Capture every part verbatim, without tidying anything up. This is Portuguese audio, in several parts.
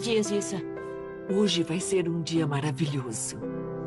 dias, Issa. Hoje vai ser um dia maravilhoso.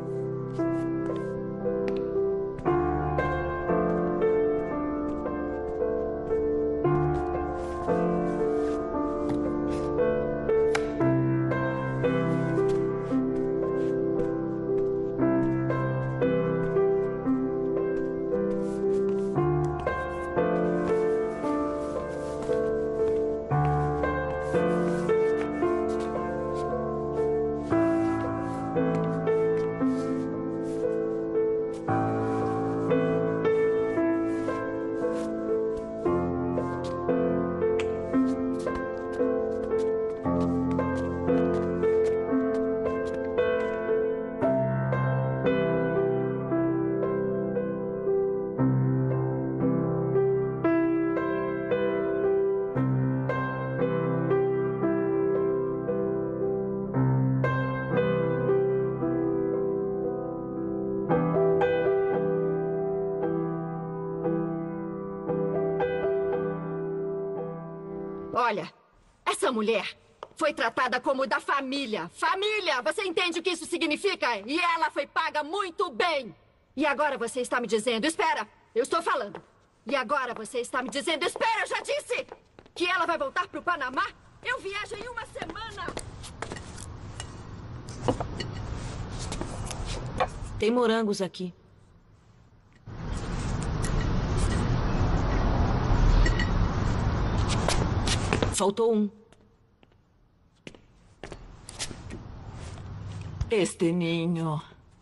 Olha, essa mulher foi tratada como da família. Família! Você entende o que isso significa? E ela foi paga muito bem. E agora você está me dizendo... Espera, eu estou falando. E agora você está me dizendo... Espera, eu já disse! Que ela vai voltar para o Panamá? Eu viajo em uma semana! Tem morangos aqui. Faltou um. Este ninho.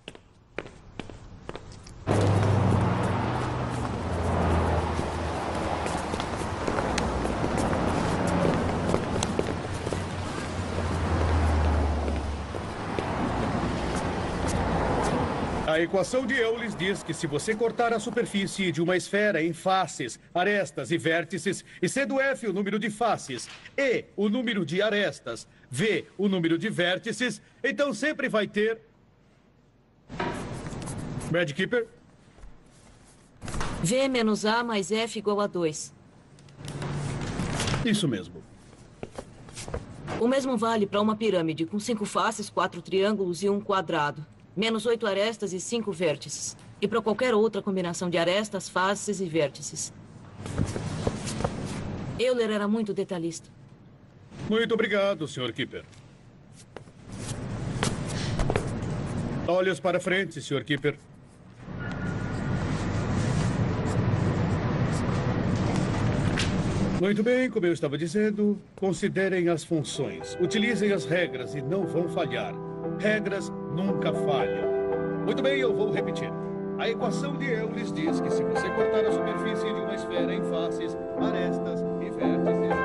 A equação de Euler diz que se você cortar a superfície de uma esfera em faces, arestas e vértices, e sendo F o número de faces, E o número de arestas, V o número de vértices, então sempre vai ter... Mad Keeper? V menos A mais F igual a dois. Isso mesmo. O mesmo vale para uma pirâmide com cinco faces, quatro triângulos e um quadrado. Menos oito arestas e cinco vértices. E para qualquer outra combinação de arestas, faces e vértices. Euler era muito detalhista. Muito obrigado, senhor Keeper. Olhos para frente, senhor Keeper. Muito bem, como eu estava dizendo, considerem as funções. Utilizem as regras e não vão falhar. Regras nunca falham. Muito bem, eu vou repetir. A equação de Euler diz que se você cortar a superfície de uma esfera em faces, arestas e vértices...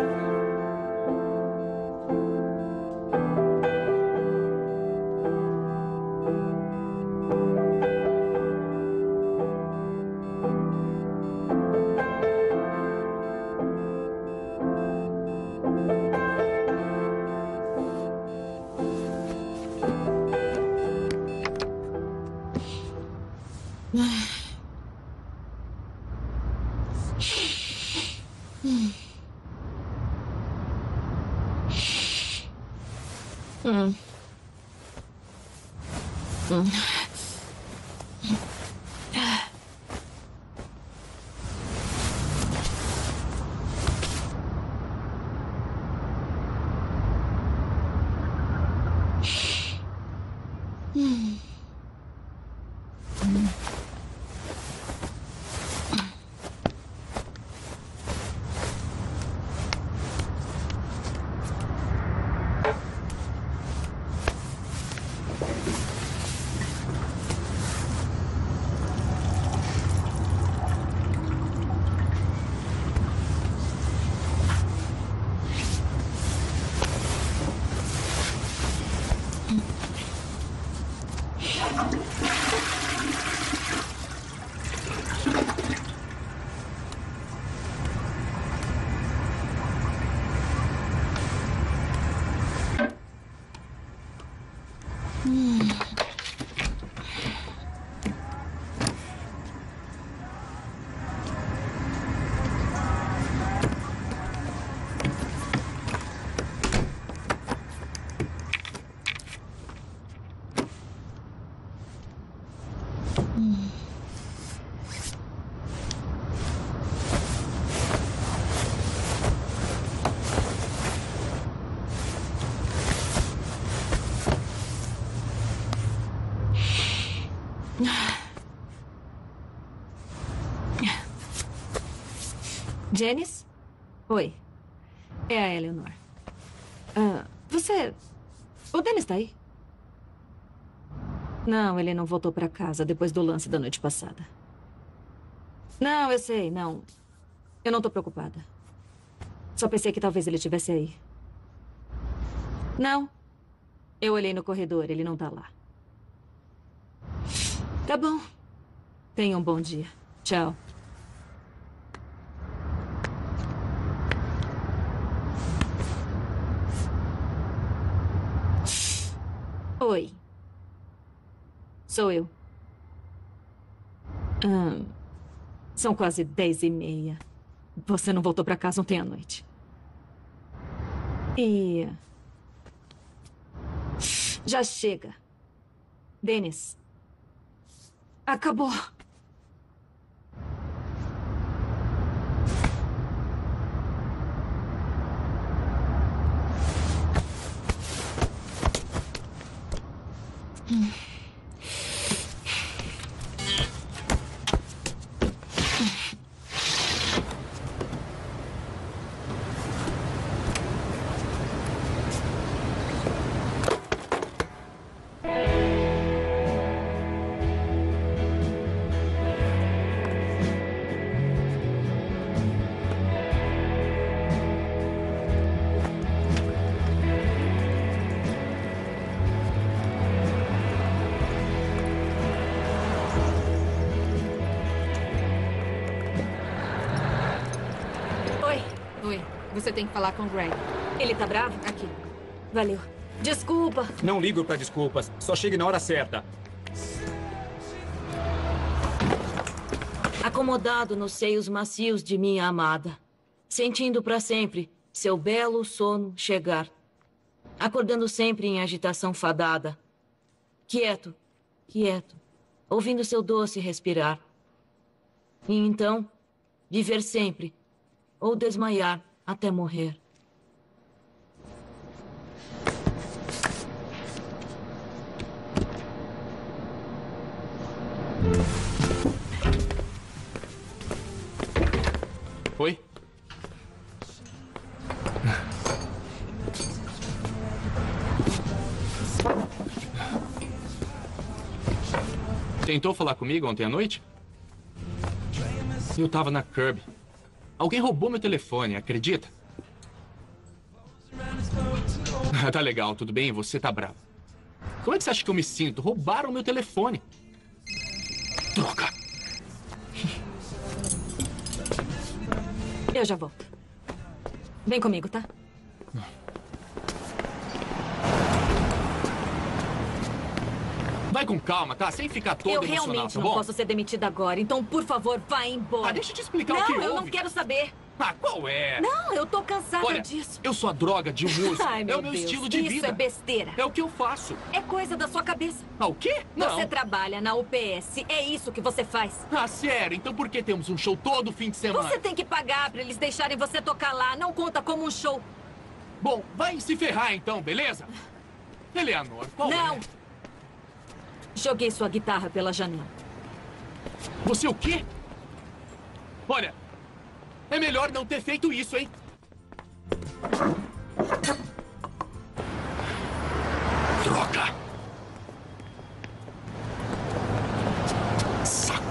Hum. Hum. Janice? Oi. É a Eleanor. Ah, você... O Dennis tá aí? Não, ele não voltou pra casa depois do lance da noite passada. Não, eu sei, não. Eu não tô preocupada. Só pensei que talvez ele estivesse aí. Não. Eu olhei no corredor, ele não tá lá. Tá bom. Tenha um bom dia. Tchau. Oi. Sou eu. Ah, são quase dez e meia. Você não voltou pra casa ontem à noite. E... Já chega. Dennis. Acabou. Hum. Você tem que falar com o Greg. Ele tá bravo? Aqui. Valeu. Desculpa. Não ligo pra desculpas. Só chegue na hora certa. Acomodado nos seios macios de minha amada. Sentindo pra sempre seu belo sono chegar. Acordando sempre em agitação fadada. Quieto, quieto. Ouvindo seu doce respirar. E então, viver sempre. Ou desmaiar. Até morrer. Oi? Tentou falar comigo ontem à noite? Eu tava na Kirby. Alguém roubou meu telefone, acredita? Tá legal, tudo bem? Você tá bravo. Como é que você acha que eu me sinto? Roubaram meu telefone. Droga! Eu já volto. Vem comigo, tá? Vai com calma, tá? Sem ficar todo Eu emocional, realmente tá não bom? posso ser demitida agora, então, por favor, vá embora. Ah, deixa eu te explicar não, o que houve. Não, eu não quero saber. Ah, qual é? Não, eu tô cansada Olha, disso. eu sou a droga de um músico. Ai, meu é o meu Deus, estilo de isso vida. é besteira. É o que eu faço. É coisa da sua cabeça. Ah, o quê? Não. Você trabalha na U P S. É isso que você faz. Ah, sério? Então por que temos um show todo fim de semana? Você tem que pagar pra eles deixarem você tocar lá. Não conta como um show. Bom, vai se ferrar então, beleza? Eleanor, qual Não. é? Joguei sua guitarra pela janela. Você o quê? Olha, é melhor não ter feito isso, hein? Droga! Saco!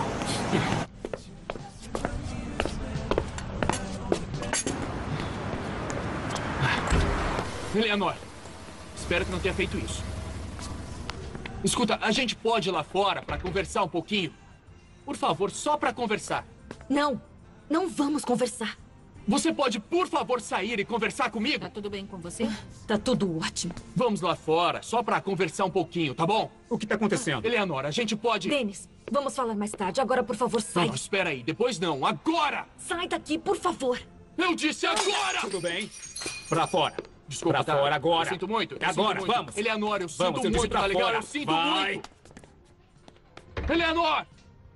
Eleanor, espero que não tenha feito isso. Escuta, a gente pode ir lá fora pra conversar um pouquinho? Por favor, só pra conversar. Não, não vamos conversar. Você pode, por favor, sair e conversar comigo? Tá tudo bem com você? Tá tudo ótimo. Vamos lá fora, só pra conversar um pouquinho, tá bom? O que tá acontecendo? Eleanor, a gente pode... Dennis, vamos falar mais tarde. Agora, por favor, sai. Não, espera aí. Depois não. Agora! Sai daqui, por favor. Eu disse agora! Tudo bem? Pra fora. Desculpa, Pra tá? fora agora. Eu sinto muito. Eu É agora, sinto muito. vamos. Eleanor, eu sinto Vamos, eu disse muito, pra tá legal? fora. Eu sinto Vai. muito. Eleanor!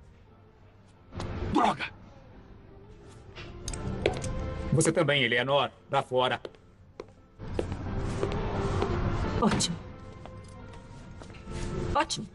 Droga! Você também, Eleanor. Pra fora. Ótimo. Ótimo.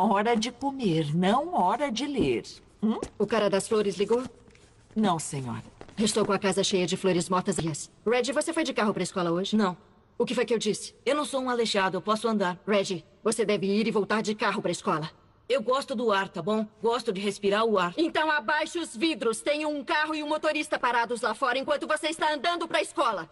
Hora de comer, não hora de ler. Hum? O cara das flores ligou? Não, senhora. Estou com a casa cheia de flores mortas. Reggie, você foi de carro para a escola hoje? Não. O que foi que eu disse? Eu não sou um aleijado, eu posso andar. Reggie, você deve ir e voltar de carro para a escola. Eu gosto do ar, tá bom? Gosto de respirar o ar. Então abaixe os vidros. Tem um carro e um motorista parados lá fora enquanto você está andando para a escola.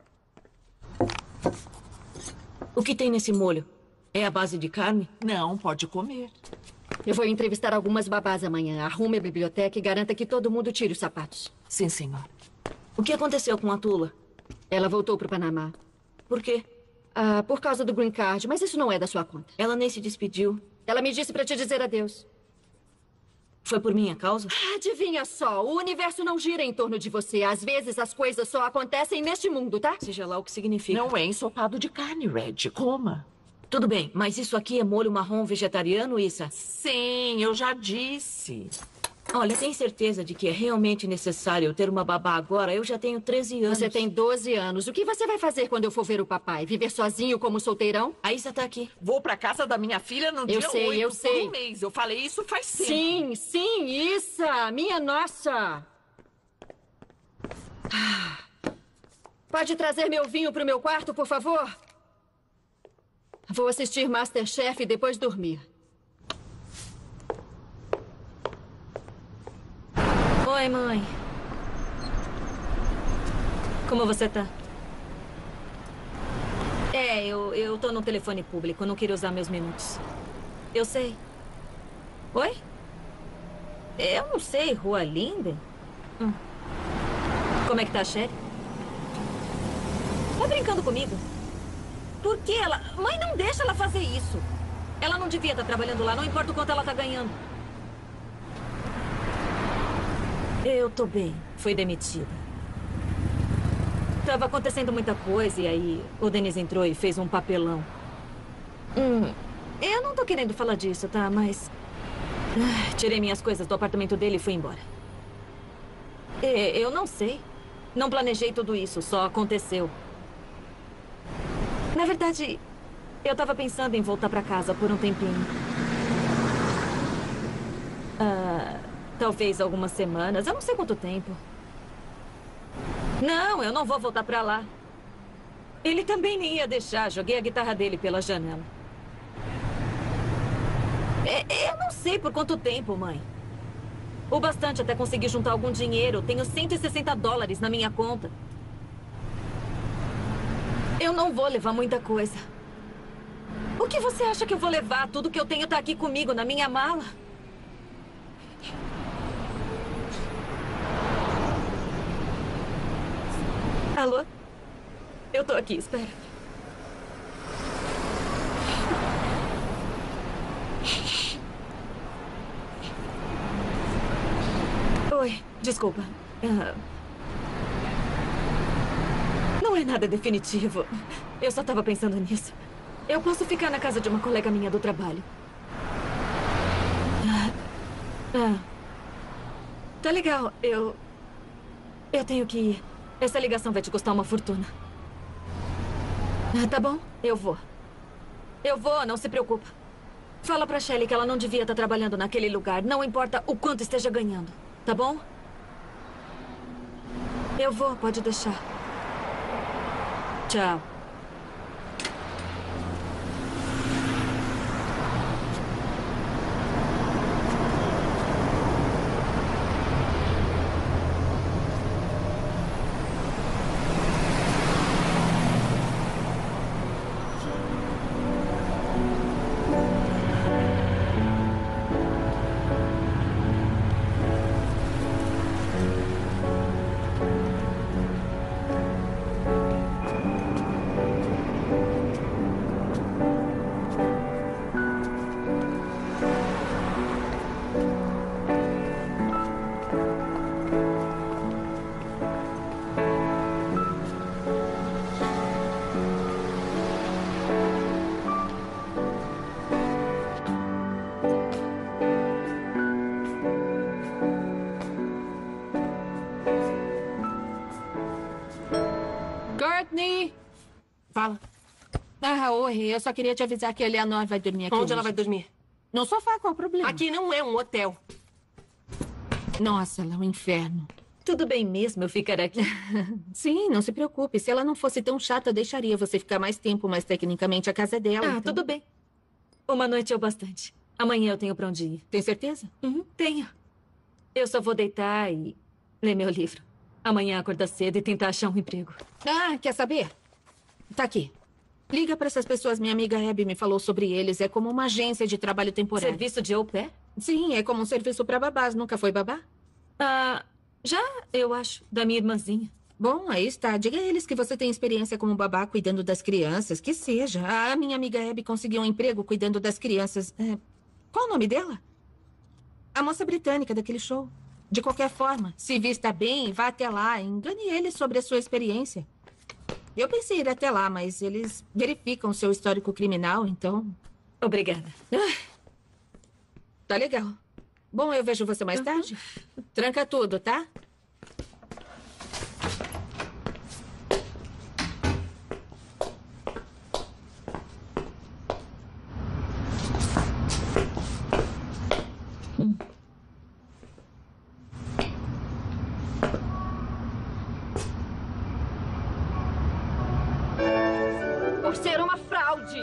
O que tem nesse molho? É a base de carne? Não, pode comer. Eu vou entrevistar algumas babás amanhã. Arrume a biblioteca e garanta que todo mundo tire os sapatos. Sim, senhora. O que aconteceu com a Tula? Ela voltou para o Panamá. Por quê? Ah, por causa do green card, mas isso não é da sua conta. Ela nem se despediu. Ela me disse para te dizer adeus. Foi por minha causa? Adivinha só, o universo não gira em torno de você. Às vezes as coisas só acontecem neste mundo, tá? Seja lá o que significa. Não é ensopado de carne, Red. Coma. Tudo bem, mas isso aqui é molho marrom vegetariano, Issa? Sim, eu já disse. Olha, tem certeza de que é realmente necessário ter uma babá agora? Eu já tenho treze anos. Você tem doze anos. O que você vai fazer quando eu for ver o papai? Viver sozinho como solteirão? A Issa tá aqui. Vou pra casa da minha filha no Eu dia sei, oito eu por sei. um mês. Eu falei isso faz tempo. Sim, sim, Issa, minha nossa. Pode trazer meu vinho pro meu quarto, por favor? Vou assistir MasterChef e depois dormir. Oi, mãe. Como você tá? É, eu, eu tô no telefone público. Não queria usar meus minutos. Eu sei. Oi? Eu não sei. Rua Linden? Hum. Como é que tá a Sherry? Tá brincando comigo? Por que ela... Mãe, não deixa ela fazer isso. Ela não devia estar trabalhando lá. Não importa o quanto ela tá ganhando. Eu tô bem. Fui demitida. Tava acontecendo muita coisa e aí o Dennis entrou e fez um papelão. Hum, eu não tô querendo falar disso, tá? Mas... ah, tirei minhas coisas do apartamento dele e fui embora. E, eu não sei. Não planejei tudo isso, só aconteceu. Na verdade, eu tava pensando em voltar pra casa por um tempinho. Ah... Talvez algumas semanas. Eu não sei quanto tempo. Não, eu não vou voltar pra lá. Ele também nem ia deixar. Joguei a guitarra dele pela janela. É, eu não sei por quanto tempo, mãe. O bastante até conseguir juntar algum dinheiro. Tenho cento e sessenta dólares na minha conta. Eu não vou levar muita coisa. O que você acha que eu vou levar? Tudo que eu tenho tá aqui comigo, na minha mala. Alô? Eu tô aqui, espera. Oi, desculpa. Uh... Não é nada definitivo. Eu só tava pensando nisso. Eu posso ficar na casa de uma colega minha do trabalho. Ah, ah. Tá legal, eu... Eu tenho que ir. Essa ligação vai te custar uma fortuna. Ah, tá bom, eu vou. Eu vou, não se preocupa. Fala pra Shelley que ela não devia estar trabalhando naquele lugar. Não importa o quanto esteja ganhando. Tá bom? Eu vou, pode deixar. Tchau. Courtney! Fala. Ah, oi. Eu só queria te avisar que a Eleanor vai dormir aqui Onde hoje. ela vai dormir? No sofá, qual o problema? Aqui não é um hotel. Nossa, lá é um inferno. Tudo bem mesmo eu ficar aqui? Sim, não se preocupe. Se ela não fosse tão chata, eu deixaria você ficar mais tempo, mas tecnicamente a casa é dela. Ah, então... tudo bem. Uma noite é o bastante. Amanhã eu tenho pra onde ir. Tem certeza? Uhum, tenho. Eu só vou deitar e ler meu livro. Amanhã acordar cedo e tentar achar um emprego. Ah, quer saber? Tá aqui. Liga pra essas pessoas. Minha amiga Abby me falou sobre eles. É como uma agência de trabalho temporário. Serviço de au pair? Sim, é como um serviço pra babás. Nunca foi babá? Ah, já, eu acho. Da minha irmãzinha. Bom, aí está. Diga a eles que você tem experiência como babá cuidando das crianças. Que seja. A minha amiga Abby conseguiu um emprego cuidando das crianças. É... Qual o nome dela? A moça britânica daquele show. De qualquer forma, se vista bem, vá até lá. Engane eles sobre a sua experiência. Eu pensei em ir até lá, mas eles verificam seu histórico criminal, então... Obrigada. Ah, tá legal. Bom, eu vejo você mais tarde. Tranca tudo, tá? Hum. Por ser uma fraude.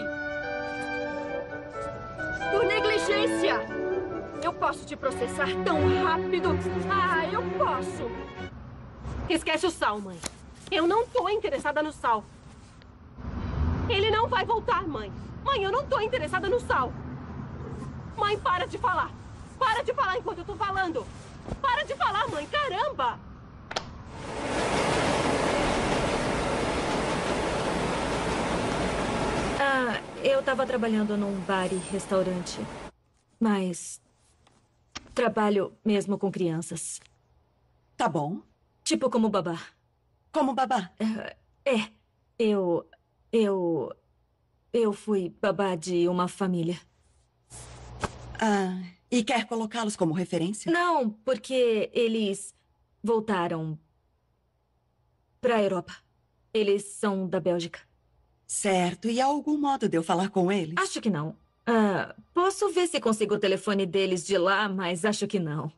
Por negligência. Eu posso te processar tão rápido. Ah, eu posso. Esquece o Sal, mãe. Eu não tô interessada no Sal. Ele não vai voltar, mãe. Mãe, eu não tô interessada no Sal. Mãe, para de falar. Para de falar enquanto eu tô falando. Para de falar, mãe. Caramba! Ah, eu tava trabalhando num bar e restaurante. Mas... trabalho mesmo com crianças. Tá bom. Tipo como babá. Como babá? É, é. Eu... Eu... Eu fui babá de uma família. Ah, e quer colocá-los como referência? Não, porque eles voltaram pra Europa. Eles são da Bélgica. Certo. E há algum modo de eu falar com eles? Acho que não. Ah, posso ver se consigo o telefone deles de lá, mas acho que não.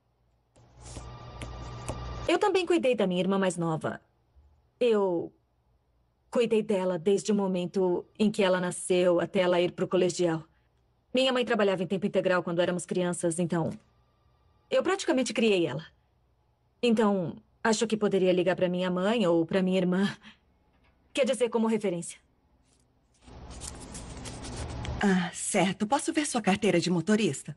Eu também cuidei da minha irmã mais nova. Eu cuidei dela desde o momento em que ela nasceu até ela ir pro colegial. Minha mãe trabalhava em tempo integral quando éramos crianças, então... eu praticamente criei ela. Então, acho que poderia ligar pra minha mãe ou pra minha irmã. Quer dizer, como referência. Ah, certo. Posso ver sua carteira de motorista?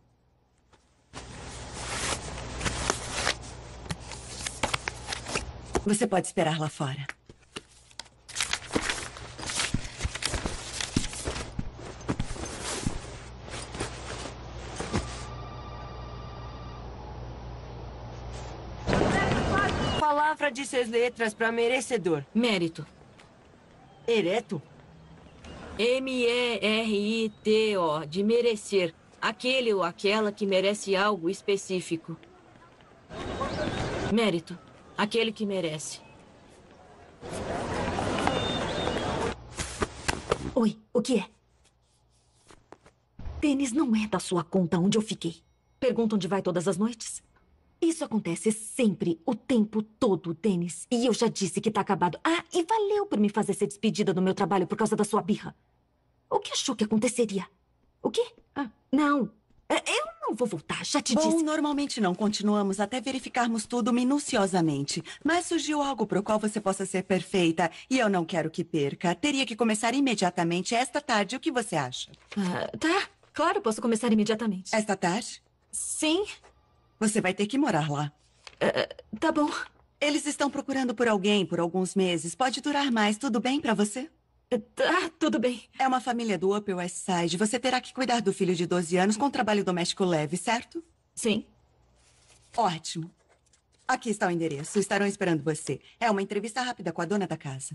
Você pode esperar lá fora. Palavra de seis letras para merecedor. Mérito. Ereto? M E R I T O, de merecer. Aquele ou aquela que merece algo específico. Mérito. Aquele que merece. Oi, o que é? Tênis não é da sua conta onde eu fiquei. Pergunta onde vai todas as noites? Isso acontece sempre, o tempo todo, Dennis. E eu já disse que tá acabado. Ah, e valeu por me fazer ser despedida do meu trabalho por causa da sua birra. O que achou que aconteceria? O quê? Ah, não. Eu não vou voltar, já te Bom, disse. normalmente não. Continuamos até verificarmos tudo minuciosamente. Mas surgiu algo para o qual você possa ser perfeita. E eu não quero que perca. Teria que começar imediatamente esta tarde. O que você acha? Ah, tá, claro, posso começar imediatamente. Esta tarde? Sim. Você vai ter que morar lá. Uh, tá bom. Eles estão procurando por alguém por alguns meses. Pode durar mais. Tudo bem pra você? Uh, tá, tudo bem. É uma família do Upper West Side. Você terá que cuidar do filho de doze anos com trabalho doméstico leve, certo? Sim. Ótimo. Aqui está o endereço. Estarão esperando você. É uma entrevista rápida com a dona da casa.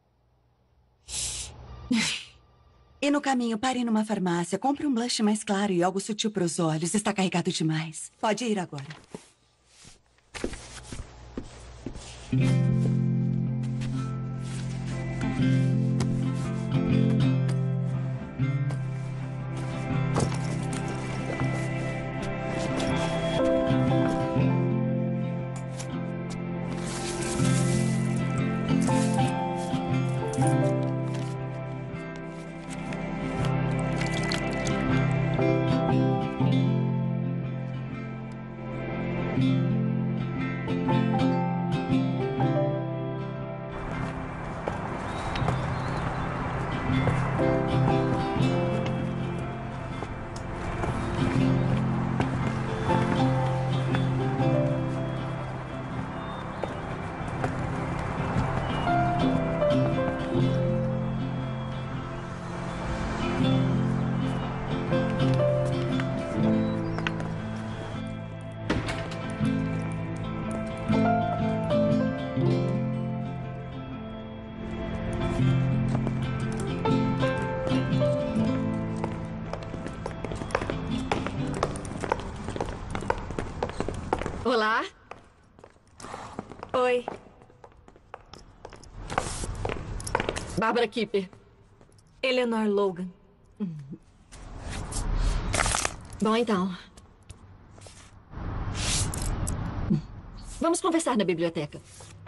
E no caminho, pare numa farmácia, compre um blush mais claro e algo sutil para os olhos. Está carregado demais. Pode ir agora. Olá. Oi. Bárbara Kipper. Eleanor Logan. Bom, então. Vamos conversar na biblioteca.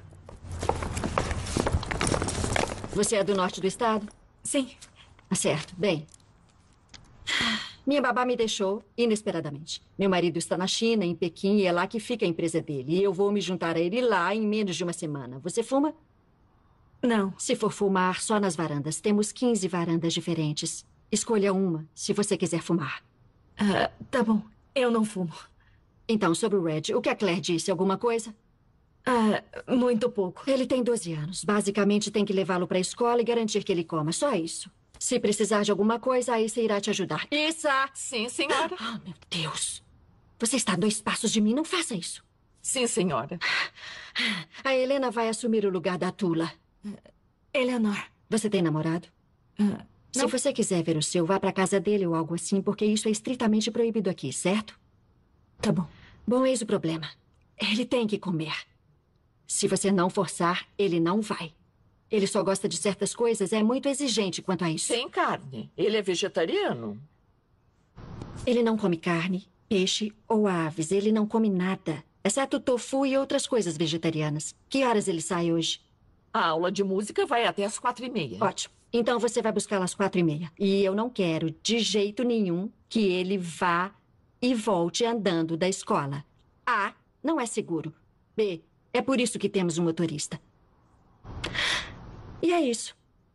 Você é do norte do estado? Sim. Ah, certo. Bem. Minha babá me deixou inesperadamente. Meu marido está na China, em Pequim, e é lá que fica a empresa dele. E eu vou me juntar a ele lá em menos de uma semana. Você fuma? Não. Se for fumar, só nas varandas. Temos quinze varandas diferentes. Escolha uma, se você quiser fumar. Ah, tá bom. Eu não fumo. Então, sobre o Red, o que a Claire disse? Alguma coisa? Ah, muito pouco. Ele tem doze anos. Basicamente, tem que levá-lo para a escola e garantir que ele coma. Só isso. Se precisar de alguma coisa, a Issa irá te ajudar. Issa! Sim, senhora. Ah, meu Deus. Você está a dois passos de mim. Não faça isso. Sim, senhora. A Helena vai assumir o lugar da Tula. Eleanor. Você tem namorado? Uh, Se você quiser ver o seu, vá para casa dele ou algo assim, porque isso é estritamente proibido aqui, certo? Tá bom. Bom, eis o problema. Ele tem que comer. Se você não forçar, ele não vai. Ele só gosta de certas coisas, é muito exigente quanto a isso. Sem carne. Ele é vegetariano? Ele não come carne, peixe ou aves. Ele não come nada, exceto tofu e outras coisas vegetarianas. Que horas ele sai hoje? A aula de música vai até às quatro e meia. Ótimo. Então você vai buscá-la às quatro e meia. E eu não quero, de jeito nenhum, que ele vá e volte andando da escola. A, não é seguro. B, é por isso que temos um motorista. E é isso.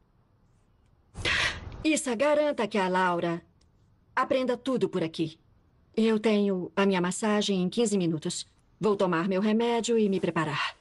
Issa, garanta que a Laura aprenda tudo por aqui. Eu tenho a minha massagem em quinze minutos. Vou tomar meu remédio e me preparar.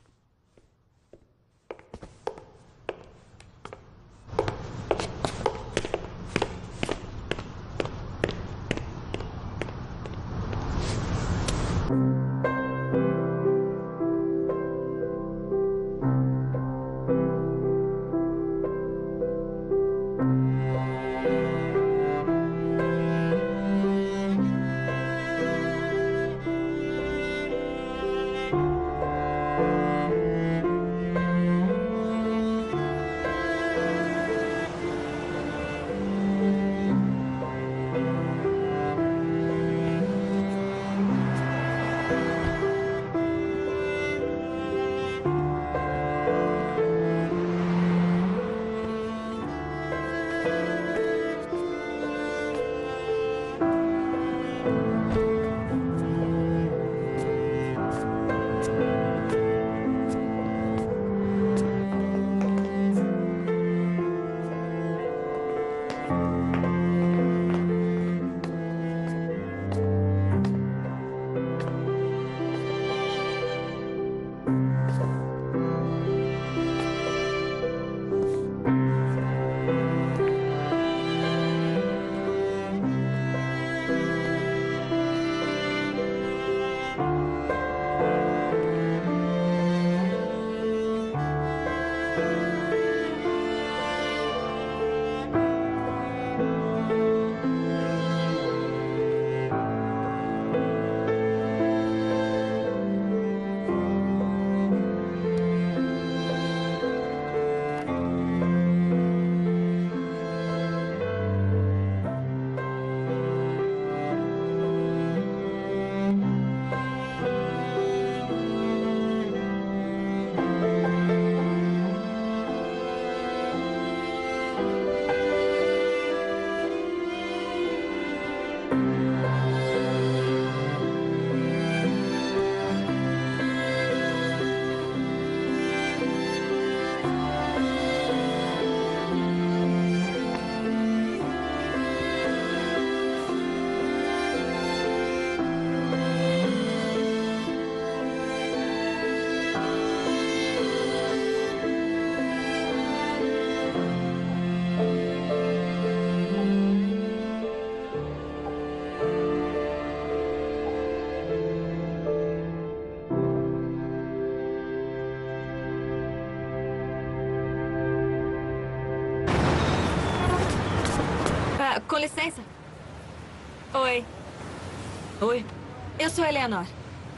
Com licença. Oi. Oi. Eu sou a Eleanor.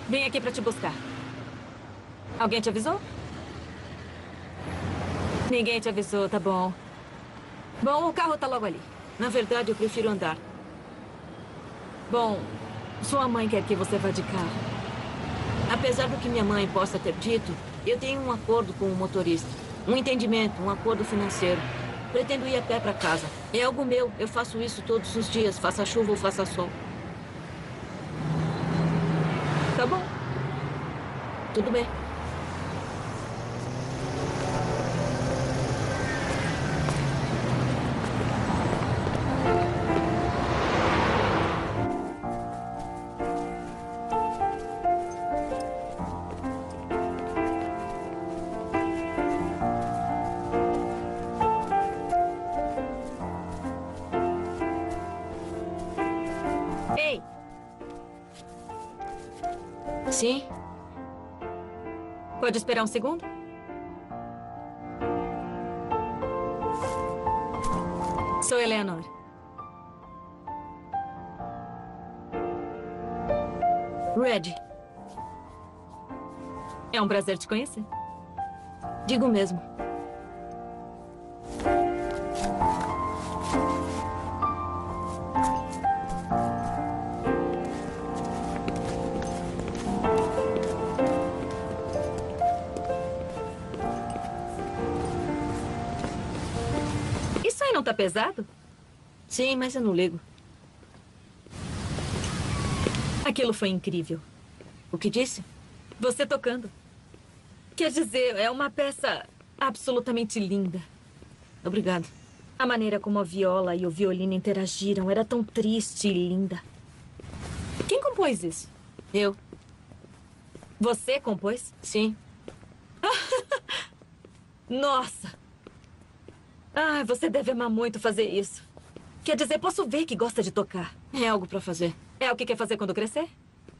Vim aqui pra te buscar. Alguém te avisou? Ninguém te avisou, tá bom. Bom, o carro tá logo ali. Na verdade, eu prefiro andar. Bom, sua mãe quer que você vá de carro. Apesar do que minha mãe possa ter dito, eu tenho um acordo com o motorista. Um entendimento, um acordo financeiro. Pretendo ir a pé para casa. É algo meu. Eu faço isso todos os dias, faça chuva ou faça sol. Tá bom. Tudo bem. Ei! Sim? Pode esperar um segundo? Sou Eleanor. Red. É um prazer te conhecer. Digo mesmo. Isso aí não tá pesado? Sim, mas eu não ligo. Aquilo foi incrível. O que disse? Você tocando. Quer dizer, é uma peça absolutamente linda. Obrigado. A maneira como a viola e o violino interagiram era tão triste e linda. Quem compôs isso? Eu. Você compôs? Sim. Nossa! Ah, você deve amar muito fazer isso. Quer dizer, posso ver que gosta de tocar. É algo pra fazer. É o que quer fazer quando crescer?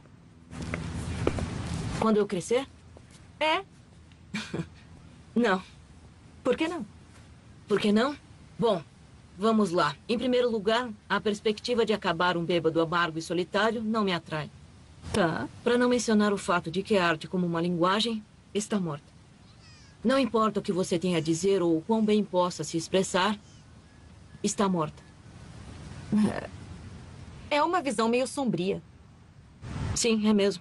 Quando eu crescer? É. Não. Por que não? Por que não? Bom, vamos lá. Em primeiro lugar, a perspectiva de acabar um bêbado amargo e solitário não me atrai. Tá. Para não mencionar o fato de que a arte como uma linguagem está morta. Não importa o que você tenha a dizer ou o quão bem possa se expressar, está morta. É uma visão meio sombria. Sim, é mesmo.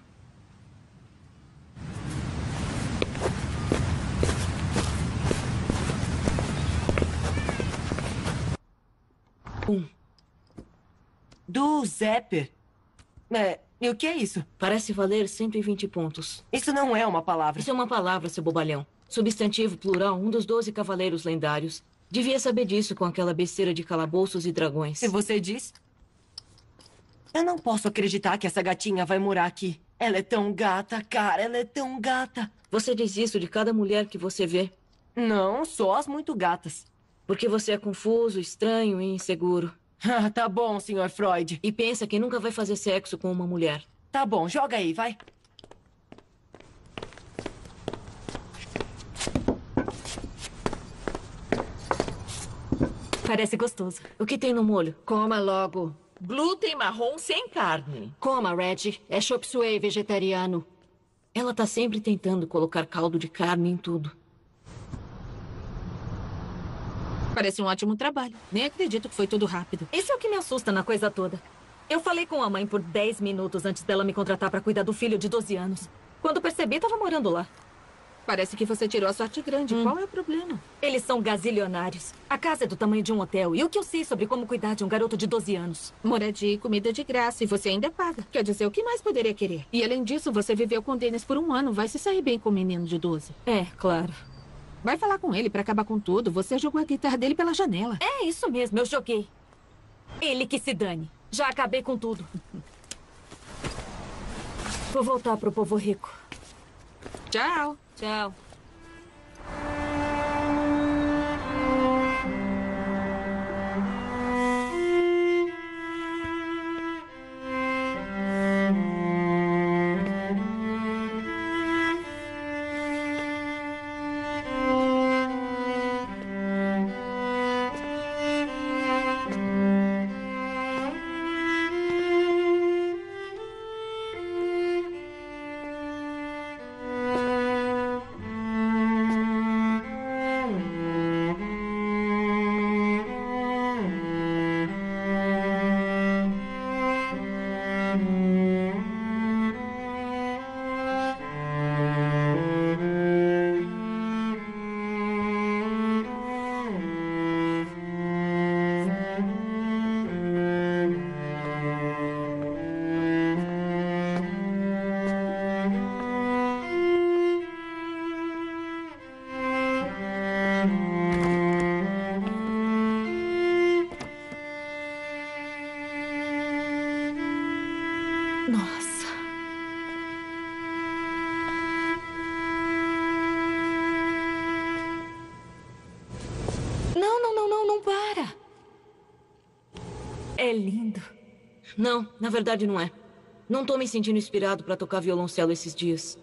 Um. Do Zapper. É, e o que é isso? Parece valer cento e vinte pontos. Isso não é uma palavra. Isso é uma palavra, seu bobalhão. Substantivo plural, um dos doze cavaleiros lendários. Devia saber disso com aquela besteira de calabouços e dragões. Se você diz. Eu não posso acreditar que essa gatinha vai morar aqui. Ela é tão gata, cara, ela é tão gata. Você diz isso de cada mulher que você vê. Não, só as muito gatas. Porque você é confuso, estranho e inseguro. Ah, tá bom, senhor Freud. E pensa que nunca vai fazer sexo com uma mulher. Tá bom, joga aí, vai. Parece gostoso. O que tem no molho? Coma logo. Glúten marrom sem carne. Coma, Red. É chop suey vegetariano. Ela tá sempre tentando colocar caldo de carne em tudo. Parece um ótimo trabalho. Nem acredito que foi tudo rápido. Isso é o que me assusta na coisa toda. Eu falei com a mãe por dez minutos antes dela me contratar pra cuidar do filho de doze anos. Quando percebi, tava morando lá. Parece que você tirou a sorte grande. Hum. Qual é o problema? Eles são gazilionários. A casa é do tamanho de um hotel. E o que eu sei sobre como cuidar de um garoto de doze anos? Moradia e comida de graça. E você ainda paga. Quer dizer, o que mais poderia querer? E além disso, você viveu com o Dennis por um ano. Vai se sair bem com o menino de doze. É, claro. Vai falar com ele pra acabar com tudo. Você jogou a guitarra dele pela janela. É isso mesmo, eu joguei. Ele que se dane. Já acabei com tudo. Vou voltar pro povo rico. Tchau. Tchau. Nossa. Não, não, não, não, não para. É lindo. Não, na verdade não é. Não tô me sentindo inspirado para tocar violoncelo esses dias.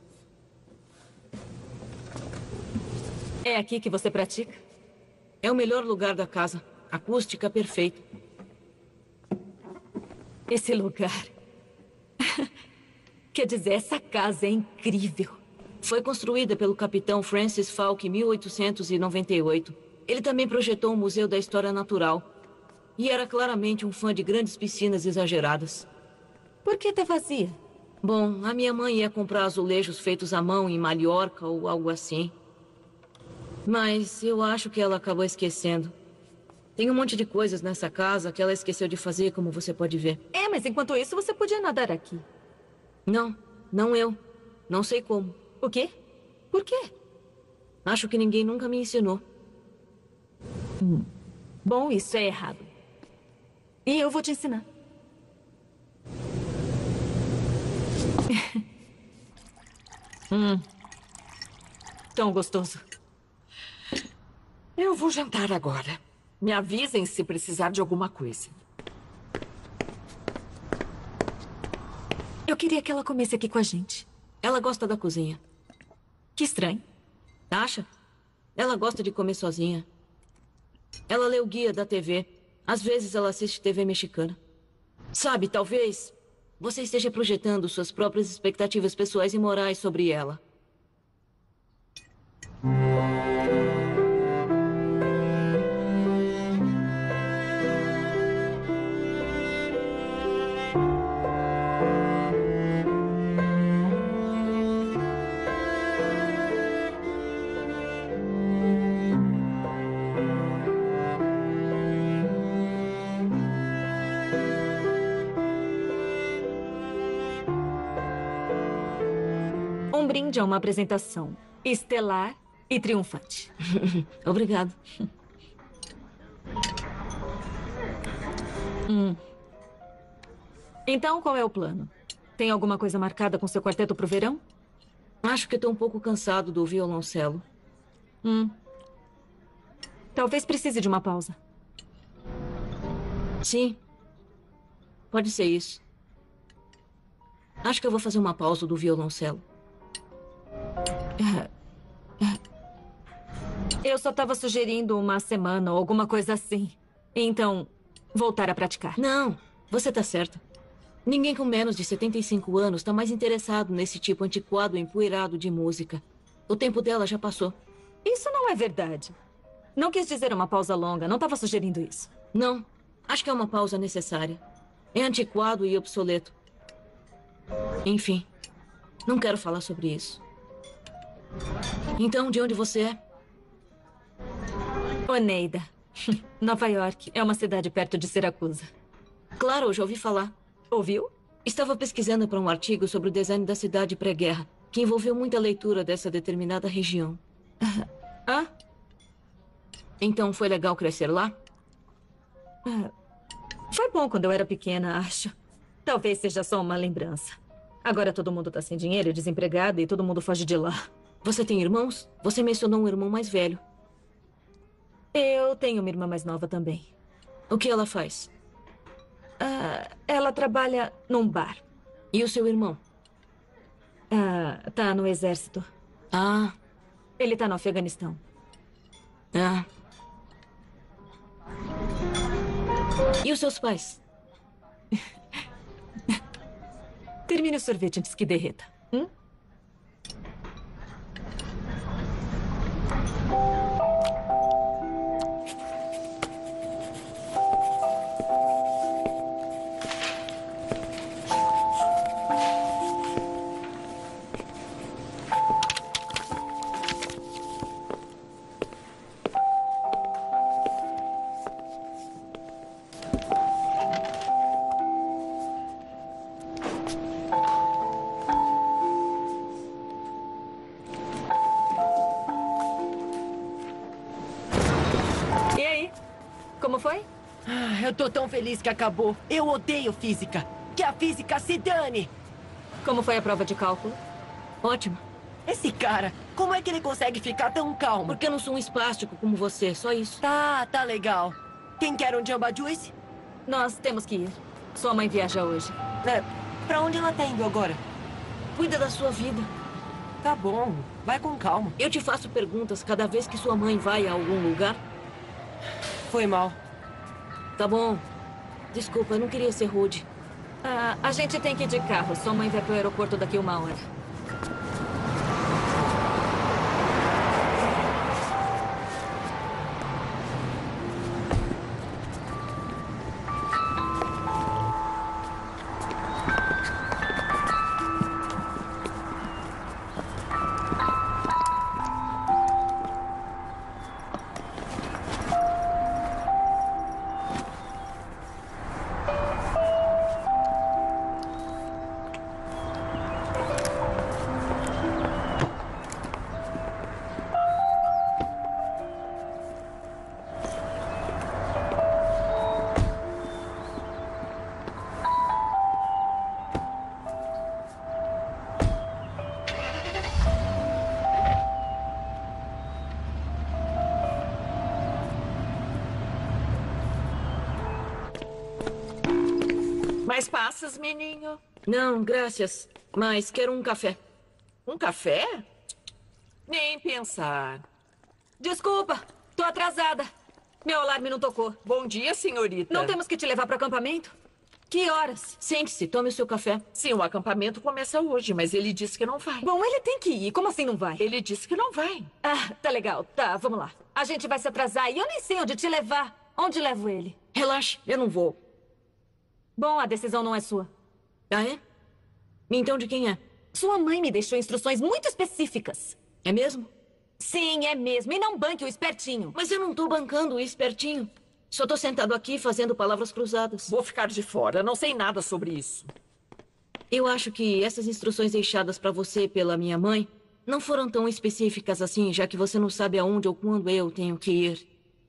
É aqui que você pratica? É o melhor lugar da casa. Acústica perfeita. Esse lugar... Quer dizer, essa casa é incrível. Foi construída pelo capitão Francis Falk em mil oitocentos e noventa e oito. Ele também projetou um museu da história natural. E era claramente um fã de grandes piscinas exageradas. Por que tá vazia? Bom, a minha mãe ia comprar azulejos feitos à mão em Mallorca ou algo assim. Mas eu acho que ela acabou esquecendo. Tem um monte de coisas nessa casa que ela esqueceu de fazer, como você pode ver. É, mas enquanto isso você podia nadar aqui. Não, não eu. Não sei como. O quê? Por quê? Acho que ninguém nunca me ensinou. Hum. Bom, isso é errado. E eu vou te ensinar. hum. Tão gostoso. Eu vou jantar agora. Me avisem se precisar de alguma coisa. Eu queria que ela comesse aqui com a gente. Ela gosta da cozinha. Que estranho. Acha? Ela gosta de comer sozinha. Ela lê o guia da T V. Às vezes ela assiste T V mexicana. Sabe, talvez você esteja projetando suas próprias expectativas pessoais e morais sobre ela. Um brinde a uma apresentação estelar e triunfante. Obrigado. hum. Então, qual é o plano? Tem alguma coisa marcada com seu quarteto pro verão? Acho que estou um pouco cansado do violoncelo. Hum. Talvez precise de uma pausa. Sim. Pode ser isso. Acho que eu vou fazer uma pausa do violoncelo. Eu só estava sugerindo uma semana ou alguma coisa assim. Então, voltar a praticar. Não, você tá certa. Ninguém com menos de setenta e cinco anos está mais interessado nesse tipo antiquado e empoeirado de música. O tempo dela já passou. Isso não é verdade. Não quis dizer uma pausa longa, não estava sugerindo isso. Não, acho que é uma pausa necessária. É antiquado e obsoleto. Enfim, não quero falar sobre isso. Então, de onde você é? Oneida. Nova York. É uma cidade perto de Siracusa. Claro, eu já ouvi falar. Ouviu? Estava pesquisando para um artigo sobre o design da cidade pré-guerra, que envolveu muita leitura dessa determinada região. Ah? Então foi legal crescer lá? Ah, foi bom quando eu era pequena, acho. Talvez seja só uma lembrança. Agora todo mundo tá sem dinheiro e desempregado e todo mundo foge de lá. Você tem irmãos? Você mencionou um irmão mais velho. Eu tenho uma irmã mais nova também. O que ela faz? Ah, ela trabalha num bar. E o seu irmão? Ah, tá no exército. Ah. Ele tá no Afeganistão. Ah. E os seus pais? Termine o sorvete antes que derreta. Hum? E aí? Como foi? Ah, eu tô tão feliz que acabou. Eu odeio física. Que a física se dane! Como foi a prova de cálculo? Ótimo. Esse cara, como é que ele consegue ficar tão calmo? Porque eu não sou um espástico como você, só isso. Tá, tá legal. Quem quer um Jamba Juice? Nós temos que ir. Sua mãe viaja hoje. É, pra onde ela tá indo agora? Cuida da sua vida. Tá bom, vai com calma. Eu te faço perguntas cada vez que sua mãe vai a algum lugar? Foi mal. Tá bom. Desculpa, eu não queria ser rude. Ah, a gente tem que ir de carro. Sua mãe vai pro aeroporto daqui uma hora. Mais passas, menino? Não, graças. Mas quero um café. Um café? Nem pensar. Desculpa, tô atrasada. Meu alarme não tocou. Bom dia, senhorita. Não temos que te levar pro acampamento? Que horas? Sente-se, tome o seu café. Sim, o acampamento começa hoje, mas ele disse que não vai. Bom, ele tem que ir. Como assim não vai? Ele disse que não vai. Ah, tá legal. Tá, vamos lá. A gente vai se atrasar e eu nem sei onde te levar. Onde levo ele? Relaxe, eu não vou. Bom, a decisão não é sua. Ah, é? Então de quem é? Sua mãe me deixou instruções muito específicas. É mesmo? Sim, é mesmo. E não banque o espertinho. Mas eu não tô bancando o espertinho. Só tô sentado aqui fazendo palavras cruzadas. Vou ficar de fora. Não sei nada sobre isso. Eu acho que essas instruções deixadas pra você pela minha mãe não foram tão específicas assim, já que você não sabe aonde ou quando eu tenho que ir.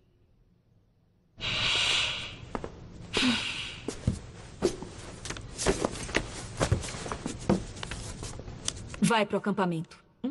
Vai pro acampamento. Hum?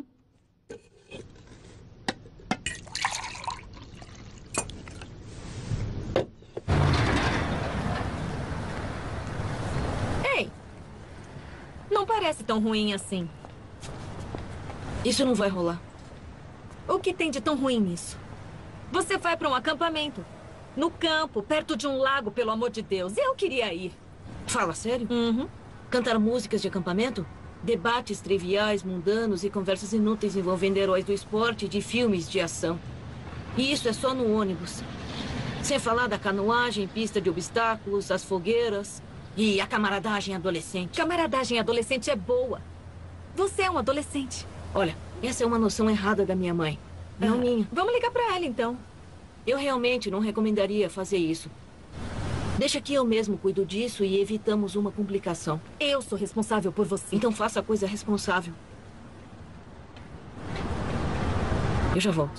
Ei! Não parece tão ruim assim. Isso não vai rolar. O que tem de tão ruim nisso? Você vai para um acampamento. No campo, perto de um lago, pelo amor de Deus. Eu queria ir. Fala sério? Uhum. Cantar músicas de acampamento? Debates triviais, mundanos e conversas inúteis envolvendo heróis do esporte e de filmes de ação. E isso é só no ônibus. Sem falar da canoagem, pista de obstáculos, as fogueiras e a camaradagem adolescente. Camaradagem adolescente é boa. Você é um adolescente. Olha, essa é uma noção errada da minha mãe. Não Ah, minha. Vamos ligar para ela, então. Eu realmente não recomendaria fazer isso. Deixa que eu mesmo cuido disso e evitamos uma complicação. Eu sou responsável por você. Então faça a coisa responsável. Eu já volto.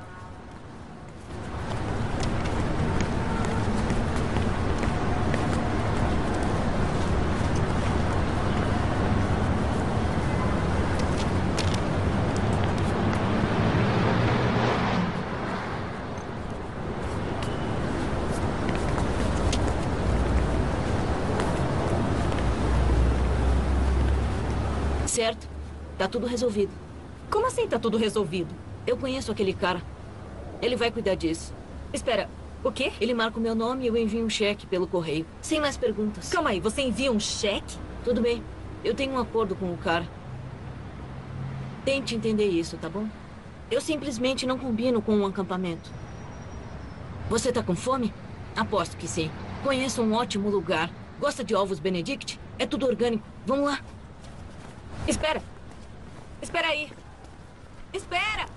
Certo. Tá tudo resolvido. Como assim tá tudo resolvido? Eu conheço aquele cara. Ele vai cuidar disso. Espera, o quê? Ele marca o meu nome e eu envio um cheque pelo correio. Sem mais perguntas. Calma aí, você envia um cheque? Tudo bem. Eu tenho um acordo com o cara. Tente entender isso, tá bom? Eu simplesmente não combino com um acampamento. Você tá com fome? Aposto que sim. Conheço um ótimo lugar. Gosta de ovos Benedict? É tudo orgânico. Vamos lá. Espera. Espera aí. Espera!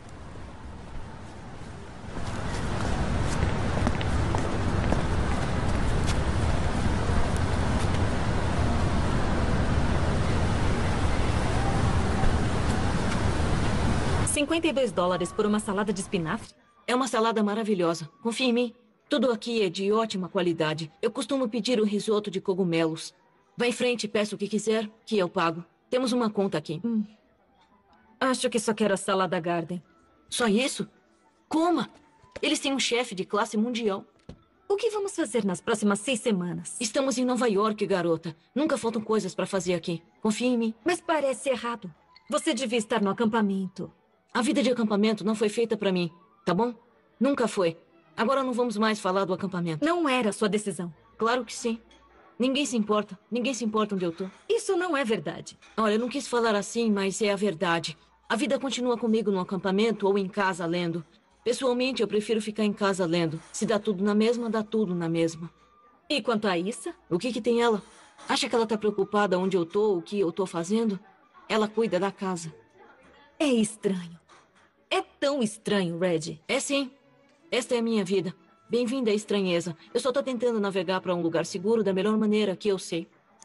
cinquenta e dois dólares por uma salada de espinafre? É uma salada maravilhosa. Confia em mim. Tudo aqui é de ótima qualidade. Eu costumo pedir o risoto de cogumelos. Vá em frente, peça o que quiser, que eu pago. Temos uma conta aqui. Hum. Acho que só quero a salada Garden. Só isso? Coma! Eles têm um chefe de classe mundial. O que vamos fazer nas próximas seis semanas? Estamos em Nova York, garota. Nunca faltam coisas para fazer aqui. Confia em mim. Mas parece errado. Você devia estar no acampamento. A vida de acampamento não foi feita para mim, tá bom? Nunca foi. Agora não vamos mais falar do acampamento. Não era sua decisão. Claro que sim. Ninguém se importa. Ninguém se importa onde eu tô. Isso não é verdade. Olha, eu não quis falar assim, mas é a verdade. A vida continua comigo no acampamento ou em casa lendo. Pessoalmente, eu prefiro ficar em casa lendo. Se dá tudo na mesma, dá tudo na mesma. E quanto a Issa? O que que tem ela? Acha que ela tá preocupada onde eu tô, o que eu tô fazendo? Ela cuida da casa. É estranho. É tão estranho, Red. É sim. Esta é a minha vida. Bem-vinda à estranheza. Eu só tô tentando navegar para um lugar seguro da melhor maneira que eu sei.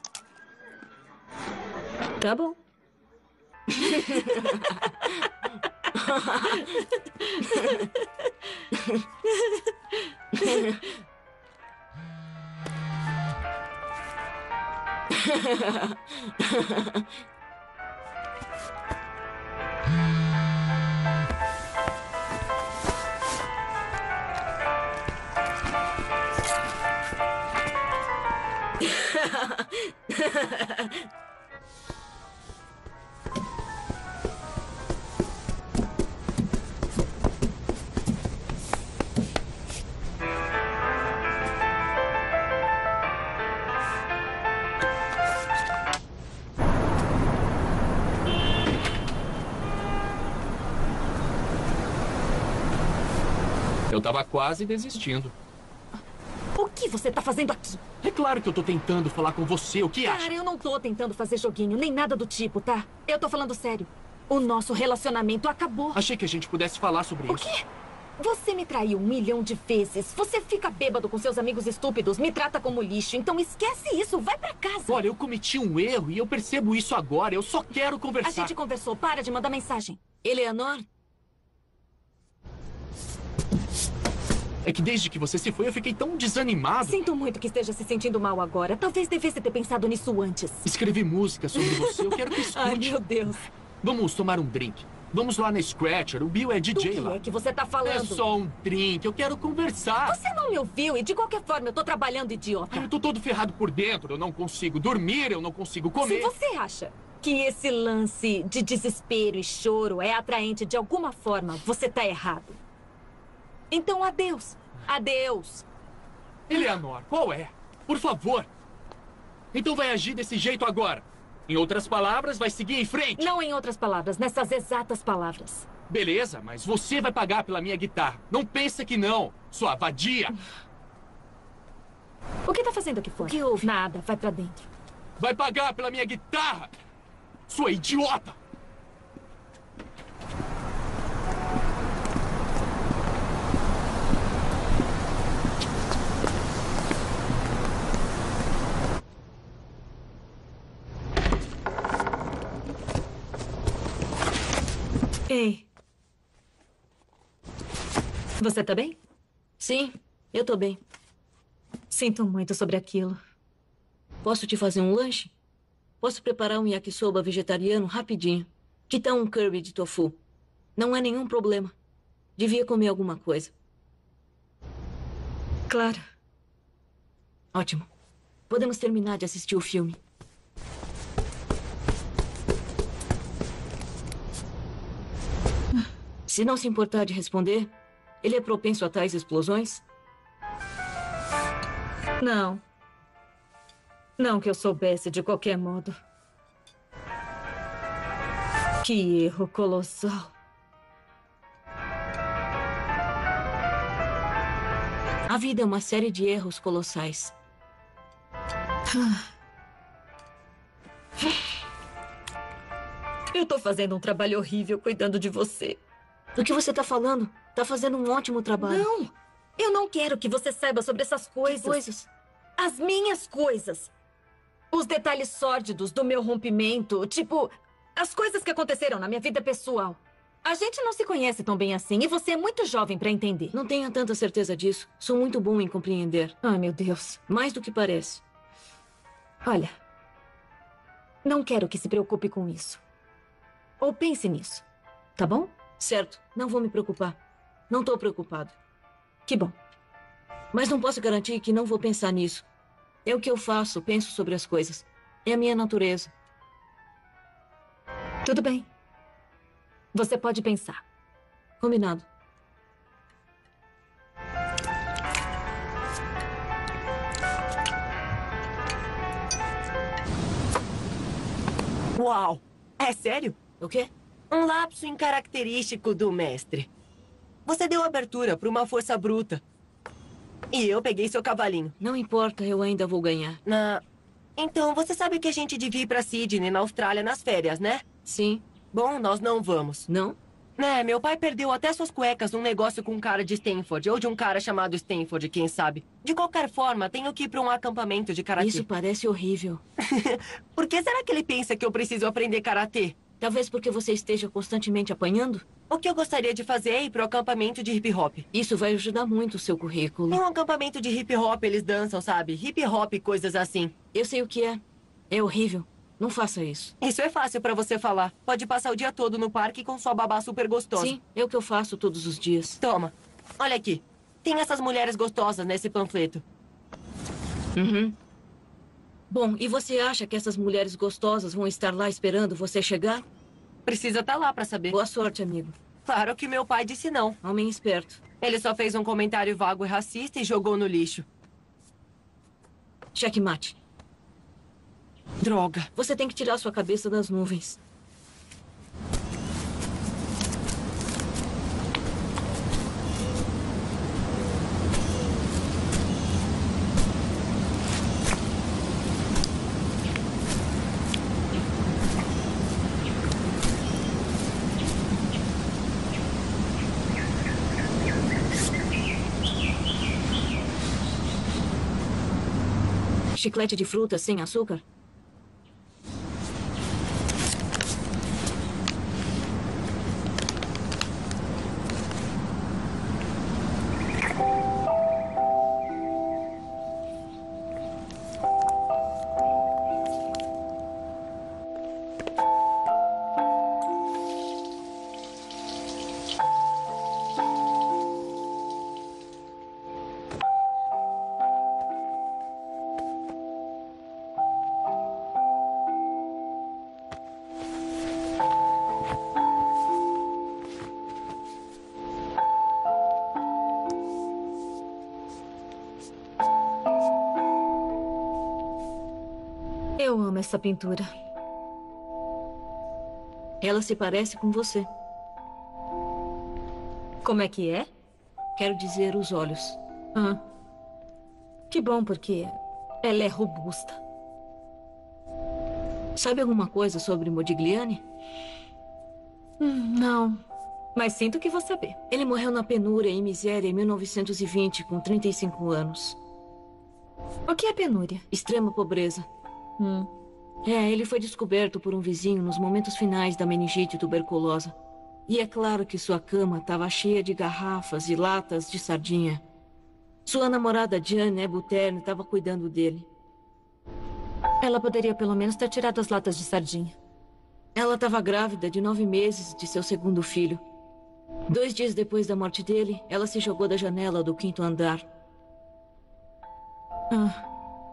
Tá bom. Eu tava quase desistindo. O que você tá fazendo aqui? É claro que eu tô tentando falar com você. O que acha? Cara, eu não tô tentando fazer joguinho, nem nada do tipo, tá? Eu tô falando sério. O nosso relacionamento acabou. Achei que a gente pudesse falar sobre O isso. O quê? Você me traiu um milhão de vezes. Você fica bêbado com seus amigos estúpidos, me trata como lixo. Então esquece isso, vai pra casa. Olha, eu cometi um erro e eu percebo isso agora. Eu só quero conversar. A gente conversou, para de mandar mensagem. Eleanor? É que desde que você se foi, eu fiquei tão desanimado. Sinto muito que esteja se sentindo mal agora. Talvez devesse ter pensado nisso antes. Escrevi música sobre você, eu quero que escute. Ai, meu Deus. Vamos tomar um drink. Vamos lá na Scratcher, o Bill é D J lá. O que é que você tá falando? É só um drink, eu quero conversar. Você não me ouviu e de qualquer forma eu tô trabalhando, idiota. Eu tô todo ferrado por dentro, eu não consigo dormir, eu não consigo comer. Se você acha que esse lance de desespero e choro é atraente de alguma forma, você tá errado. Então, adeus. Adeus. Eleanor, qual é? Por favor. Então vai agir desse jeito agora. Em outras palavras, vai seguir em frente. Não em outras palavras, nessas exatas palavras. Beleza, mas você vai pagar pela minha guitarra. Não pensa que não, sua vadia. O que tá fazendo aqui fora? O que houve? Nada, vai pra dentro. Vai pagar pela minha guitarra, sua idiota. Ei. Você tá bem? Sim, eu tô bem. Sinto muito sobre aquilo. Posso te fazer um lanche? Posso preparar um yakisoba vegetariano rapidinho. Que tal um curry de tofu? Não é nenhum problema. Devia comer alguma coisa. Claro. Ótimo. Podemos terminar de assistir o filme. Se não se importar de responder, ele é propenso a tais explosões? Não. Não que eu soubesse de qualquer modo. Que erro colossal. A vida é uma série de erros colossais. Eu tô fazendo um trabalho horrível cuidando de você. Do que você tá falando? Tá fazendo um ótimo trabalho. Não! Eu não quero que você saiba sobre essas coisas. Que coisas? As minhas coisas. Os detalhes sórdidos do meu rompimento. Tipo, as coisas que aconteceram na minha vida pessoal. A gente não se conhece tão bem assim e você é muito jovem pra entender. Não tenha tanta certeza disso. Sou muito bom em compreender. Ai, meu Deus. Mais do que parece. Olha, Não quero que se preocupe com isso. Ou pense nisso, tá bom? Certo, não vou me preocupar. Não tô preocupado. Que bom. Mas não posso garantir que não vou pensar nisso. É o que eu faço, penso sobre as coisas. É a minha natureza. Tudo bem. Você pode pensar. Combinado. Uau! É sério? O quê? Um lapso incaracterístico do mestre. Você deu abertura para uma força bruta. E eu peguei seu cavalinho. Não importa, eu ainda vou ganhar. Na... Então, você sabe que a gente devia ir pra Sydney, na Austrália, nas férias, né? Sim. Bom, nós não vamos. Não? É, meu pai perdeu até suas cuecas num negócio com um cara de Stanford, ou de um cara chamado Stanford, quem sabe. De qualquer forma, tenho que ir pra um acampamento de karatê. Isso parece horrível. Por que será que ele pensa que eu preciso aprender karatê? Talvez porque você esteja constantemente apanhando? O que eu gostaria de fazer é ir pro acampamento de hip hop. Isso vai ajudar muito o seu currículo. Em um acampamento de hip hop eles dançam, sabe? Hip hop e coisas assim. Eu sei o que é. É horrível. Não faça isso. Isso é fácil pra você falar. Pode passar o dia todo no parque com sua babá super gostosa. Sim, é o que eu faço todos os dias. Toma. Olha aqui. Tem essas mulheres gostosas nesse panfleto. Uhum. Bom, e você acha que essas mulheres gostosas vão estar lá esperando você chegar? Precisa estar lá pra saber. Boa sorte, amigo. Claro que meu pai disse não. Homem esperto. Ele só fez um comentário vago e racista e jogou no lixo. Checkmate. Droga. Você tem que tirar sua cabeça das nuvens. Chiclete de fruta sem açúcar? Eu amo essa pintura. Ela se parece com você. Como é que é? Quero dizer, os olhos. Ah. Que bom, porque ela é robusta. Sabe alguma coisa sobre Modigliani? Hum, não. Mas sinto que vou saber. Ele morreu na penúria e miséria em mil novecentos e vinte, com trinta e cinco anos. O que é penúria? Extrema pobreza. Hum. É, ele foi descoberto por um vizinho nos momentos finais da meningite tuberculosa. E é claro que sua cama estava cheia de garrafas e latas de sardinha. Sua namorada Jane Ebuterne estava cuidando dele. Ela poderia pelo menos ter tirado as latas de sardinha. Ela estava grávida de nove meses de seu segundo filho. Dois dias depois da morte dele, ela se jogou da janela do quinto andar. Ah.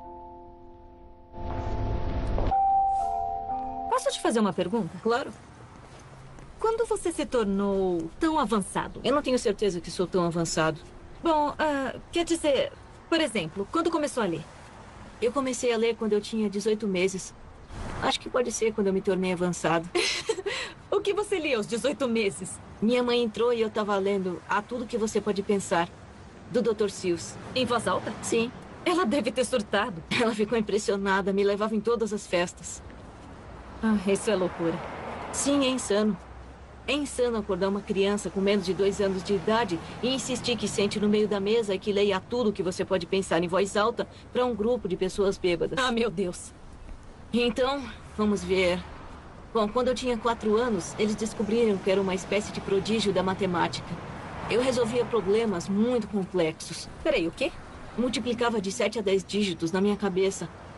Posso te fazer uma pergunta? Claro. Quando você se tornou tão avançado? Eu não tenho certeza que sou tão avançado. Bom, uh, quer dizer, por exemplo, quando começou a ler? Eu comecei a ler quando eu tinha dezoito meses. Acho que pode ser quando eu me tornei avançado. O que você lia aos dezoito meses? Minha mãe entrou e eu estava lendo A Tudo Que Você Pode Pensar, do doutor Seuss. Em voz alta? Sim. Ela deve ter surtado. Ela ficou impressionada, me levava em todas as festas. Ah, isso é loucura. Sim, é insano. É insano acordar uma criança com menos de dois anos de idade e insistir que sente no meio da mesa e que leia tudo que você pode pensar em voz alta para um grupo de pessoas bêbadas. Ah, meu Deus. Então, vamos ver. Bom, quando eu tinha quatro anos, eles descobriram que era uma espécie de prodígio da matemática. Eu resolvia problemas muito complexos. Peraí, o quê? Multiplicava de sete a dez dígitos na minha cabeça.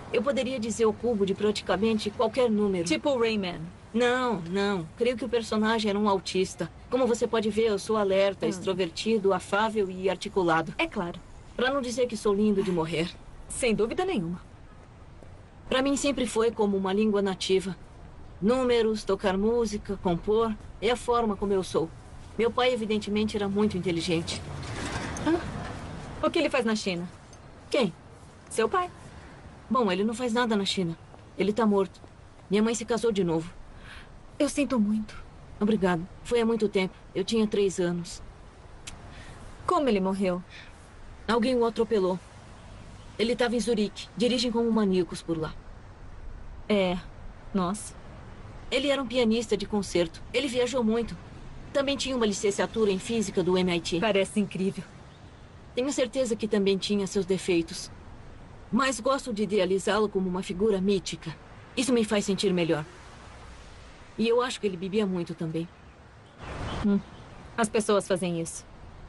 Eu poderia dizer o cubo de praticamente qualquer número. Tipo o Rayman. Não, não. Creio que o personagem era um autista. Como você pode ver, eu sou alerta, Hum. extrovertido, afável e articulado. É claro. Pra não dizer que sou lindo de morrer. Sem dúvida nenhuma. Pra mim sempre foi como uma língua nativa. Números, tocar música, compor. É a forma como eu sou. Meu pai, evidentemente, era muito inteligente. Ah, o que ele faz na China? Quem? Seu pai. Bom, ele não faz nada na China. Ele tá morto. Minha mãe se casou de novo. Eu sinto muito. Obrigado. Foi há muito tempo. Eu tinha três anos. Como ele morreu? Alguém o atropelou. Ele estava em Zurique. Dirigem como maníacos por lá. É. Nossa. Ele era um pianista de concerto. Ele viajou muito. Também tinha uma licenciatura em física do M I T. Parece incrível. Tenho certeza que também tinha seus defeitos. Mas gosto de idealizá-lo como uma figura mítica. Isso me faz sentir melhor. E eu acho que ele bebia muito também. Hum. As pessoas fazem isso.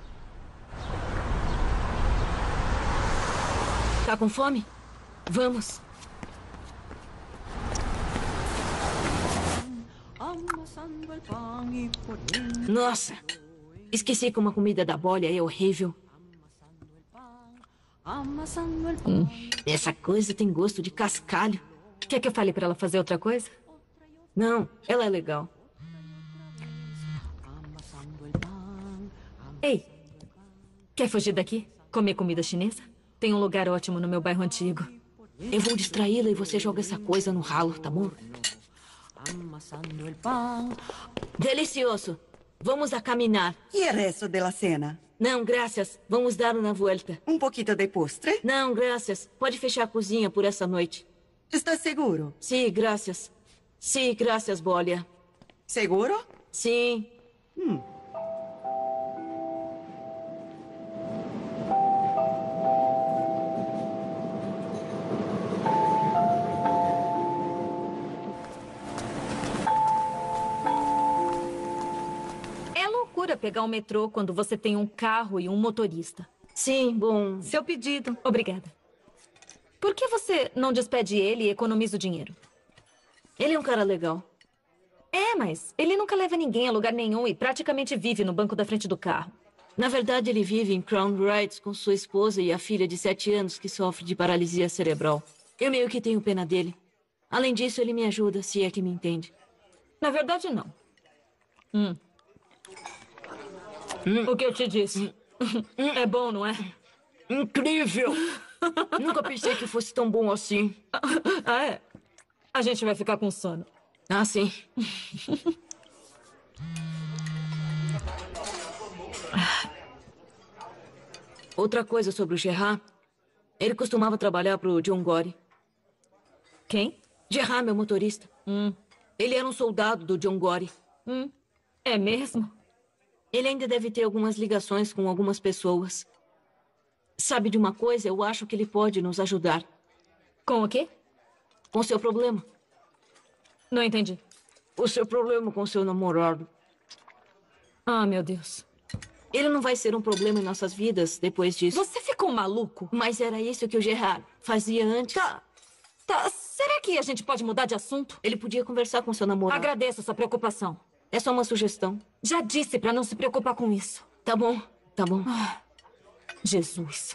Tá com fome? Vamos. Nossa! Esqueci como a comida da bolha é horrível. Hum. Essa coisa tem gosto de cascalho. Quer que eu fale pra ela fazer outra coisa? Não, ela é legal. Ei, quer fugir daqui? Comer comida chinesa? Tem um lugar ótimo no meu bairro antigo. Eu vou distraí-la e você joga essa coisa no ralo, tá bom? Delicioso. Vamos a caminhar. E o resto da cena? Não, graças. Vamos dar uma volta. Um pouquinho de postre? Não, graças. Pode fechar a cozinha por essa noite. Está seguro? Sim, graças. Sim, graças, Bolha. Seguro? Sim. Hum. É loucura pegar o metrô quando você tem um carro e um motorista. Sim, bom. Seu pedido. Obrigada. Por que você não despede ele e economiza o dinheiro? Ele é um cara legal. É, mas ele nunca leva ninguém a lugar nenhum e praticamente vive no banco da frente do carro. Na verdade, ele vive em Crown Heights com sua esposa e a filha de sete anos que sofre de paralisia cerebral. Eu meio que tenho pena dele. Além disso, ele me ajuda, se é que me entende. Na verdade, não. Hum. Hum. O que eu te disse? Hum. É bom, não é? Incrível! Nunca pensei que fosse tão bom assim. Ah, é? A gente vai ficar com sono. Ah, sim. Outra coisa sobre o Gerard. Ele costumava trabalhar para o John Gore. Quem? Gerard, meu motorista. Hum. Ele era um soldado do John Gore. Hum. É mesmo? Ele ainda deve ter algumas ligações com algumas pessoas. Sabe de uma coisa? Eu acho que ele pode nos ajudar. Com o quê? Com seu problema. Não entendi. O seu problema com seu namorado. Ah, meu Deus. Ele não vai ser um problema em nossas vidas depois disso. Você ficou maluco? Mas era isso que o Gerard fazia antes. Tá. Tá. Será que a gente pode mudar de assunto? Ele podia conversar com seu namorado. Agradeço sua preocupação. É só uma sugestão. Já disse pra não se preocupar com isso. Tá bom, tá bom. Ah, Jesus.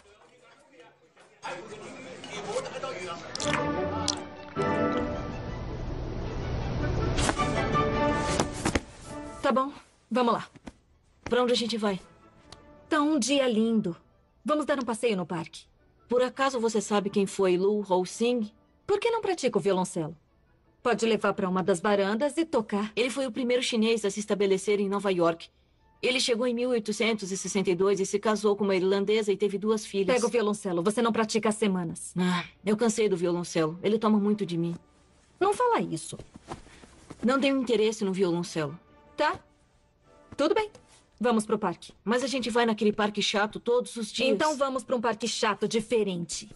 Tá bom, vamos lá. Pra onde a gente vai? Tá um dia lindo. Vamos dar um passeio no parque. Por acaso você sabe quem foi Lu Ho-Sing? Por que não pratica o violoncelo? Pode levar para uma das varandas e tocar. Ele foi o primeiro chinês a se estabelecer em Nova York. Ele chegou em mil oitocentos e sessenta e dois e se casou com uma irlandesa e teve duas filhas. Pega o violoncelo. Você não pratica há semanas. Ah, eu cansei do violoncelo. Ele toma muito de mim. Não fala isso. Não tenho interesse no violoncelo. Tá. Tudo bem. Vamos pro parque. Mas a gente vai naquele parque chato todos os dias. Então vamos para um parque chato diferente.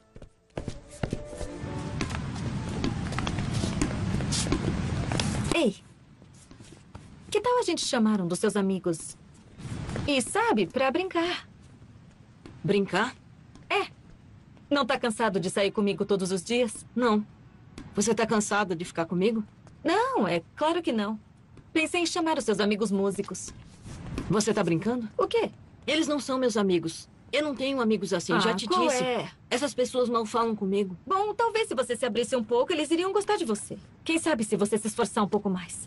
Ei, que tal a gente chamar um dos seus amigos? E sabe, pra brincar. Brincar? É. Não tá cansado de sair comigo todos os dias? Não. Você tá cansada de ficar comigo? Não, é claro que não. Pensei em chamar os seus amigos músicos. Você tá brincando? O quê? Eles não são meus amigos. Eu não tenho amigos assim, Ah, já te qual disse. é? Essas pessoas mal falam comigo. Bom, talvez se você se abrisse um pouco, eles iriam gostar de você. Quem sabe se você se esforçar um pouco mais.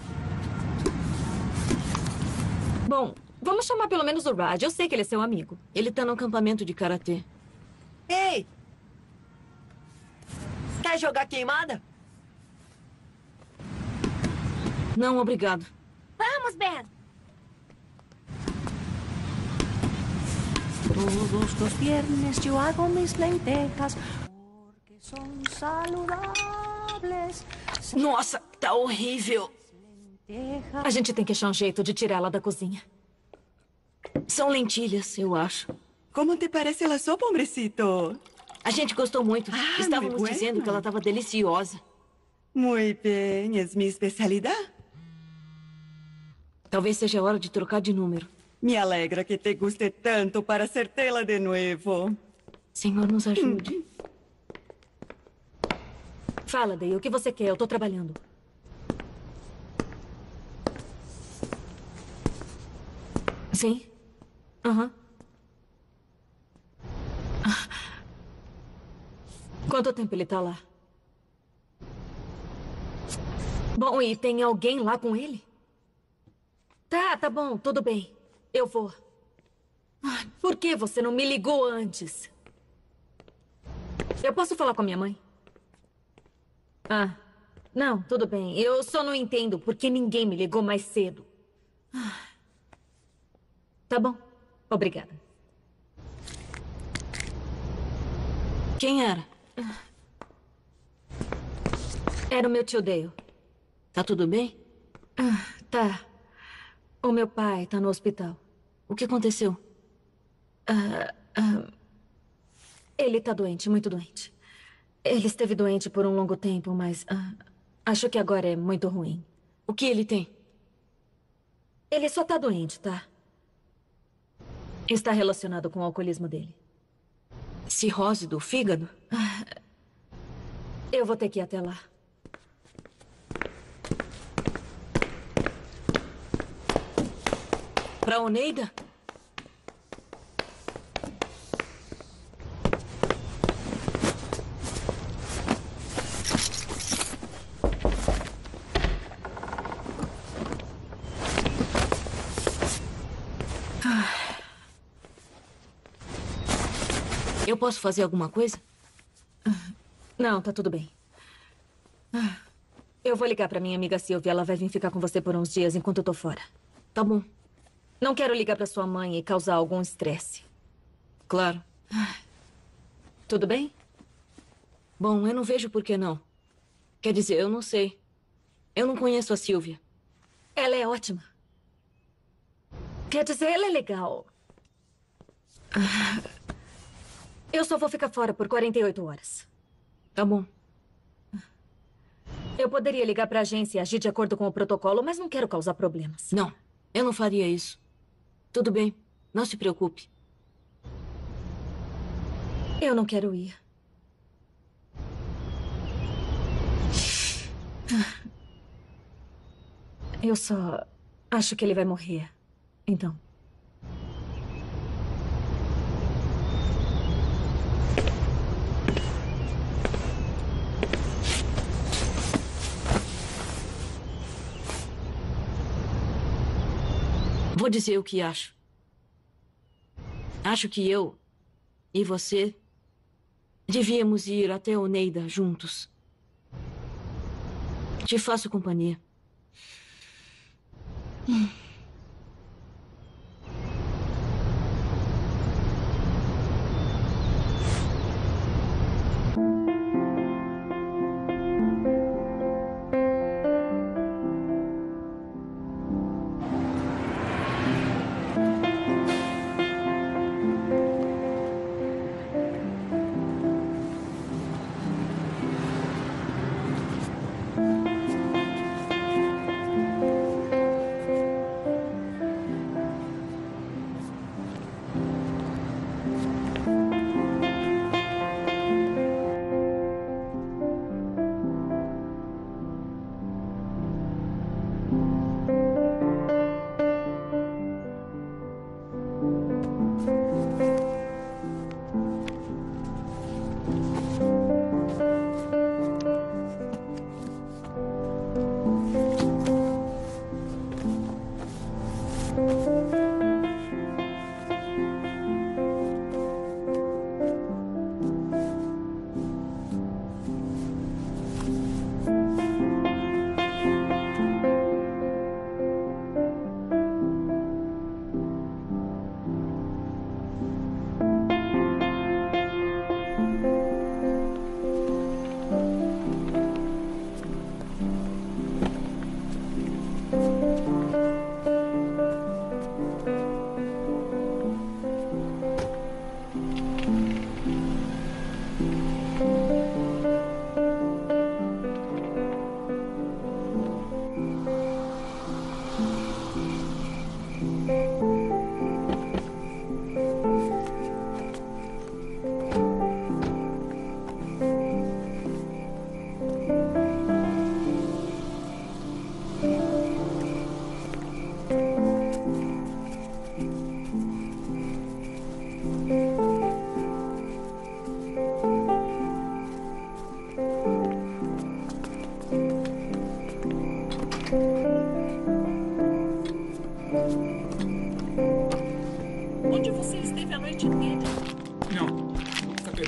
Bom, vamos chamar pelo menos o Raj. Eu sei que ele é seu amigo. Ele tá no acampamento de karatê. Ei! Quer jogar queimada? Não, obrigado. Vamos, Ben. Todos los viernes yo hago mis lentejas porque son saludables. Nossa, tá horrível. A gente tem que achar um jeito de tirá-la da cozinha. São lentilhas, eu acho. Como te parece la sopa, hombrecito? A gente gostou muito. Ah, Estávamos muy dizendo bueno. que ela estava deliciosa. Muy bem, es mi especialidad. Talvez seja a hora de trocar de número. Me alegra que te guste tanto para hacértela de nuevo. Senhor, nos ajude. Fala, Day, o que você quer? Eu tô trabalhando. Sim? Aham. Quanto tempo ele tá lá? Bom, e tem alguém lá com ele? Tá, tá bom, tudo bem. Eu vou. Ah, por que você não me ligou antes? Eu posso falar com a minha mãe? Ah, não, tudo bem. Eu só não entendo por que ninguém me ligou mais cedo. Ah. Tá bom, obrigada. Quem era? Era o meu tio Dale. Tá tudo bem? Ah, tá. O meu pai tá no hospital. O que aconteceu? Ah, ah, ele tá doente, muito doente. Ele esteve doente por um longo tempo, mas ah, acho que agora é muito ruim. O que ele tem? Ele só tá doente, tá? Está relacionado com o alcoolismo dele. Cirrose do fígado? Ah, eu vou ter que ir até lá. Pra Oneida? Eu posso fazer alguma coisa? Não, tá tudo bem. Eu vou ligar pra minha amiga Silvia. Ela vai vir ficar com você por uns dias enquanto eu tô fora. Tá bom. Não quero ligar pra sua mãe e causar algum estresse. Claro. Tudo bem? Bom, eu não vejo por que não. Quer dizer, eu não sei. Eu não conheço a Silvia. Ela é ótima. Quer dizer, ela é legal. Eu só vou ficar fora por quarenta e oito horas. Tá bom. Eu poderia ligar pra agência e agir de acordo com o protocolo, mas não quero causar problemas. Não, eu não faria isso. Tudo bem, não se preocupe. Eu não quero ir. Eu só acho que ele vai morrer. Então. Vou dizer o que acho. Acho que eu e você devíamos ir até Oneida juntos. Te faço companhia. Hum.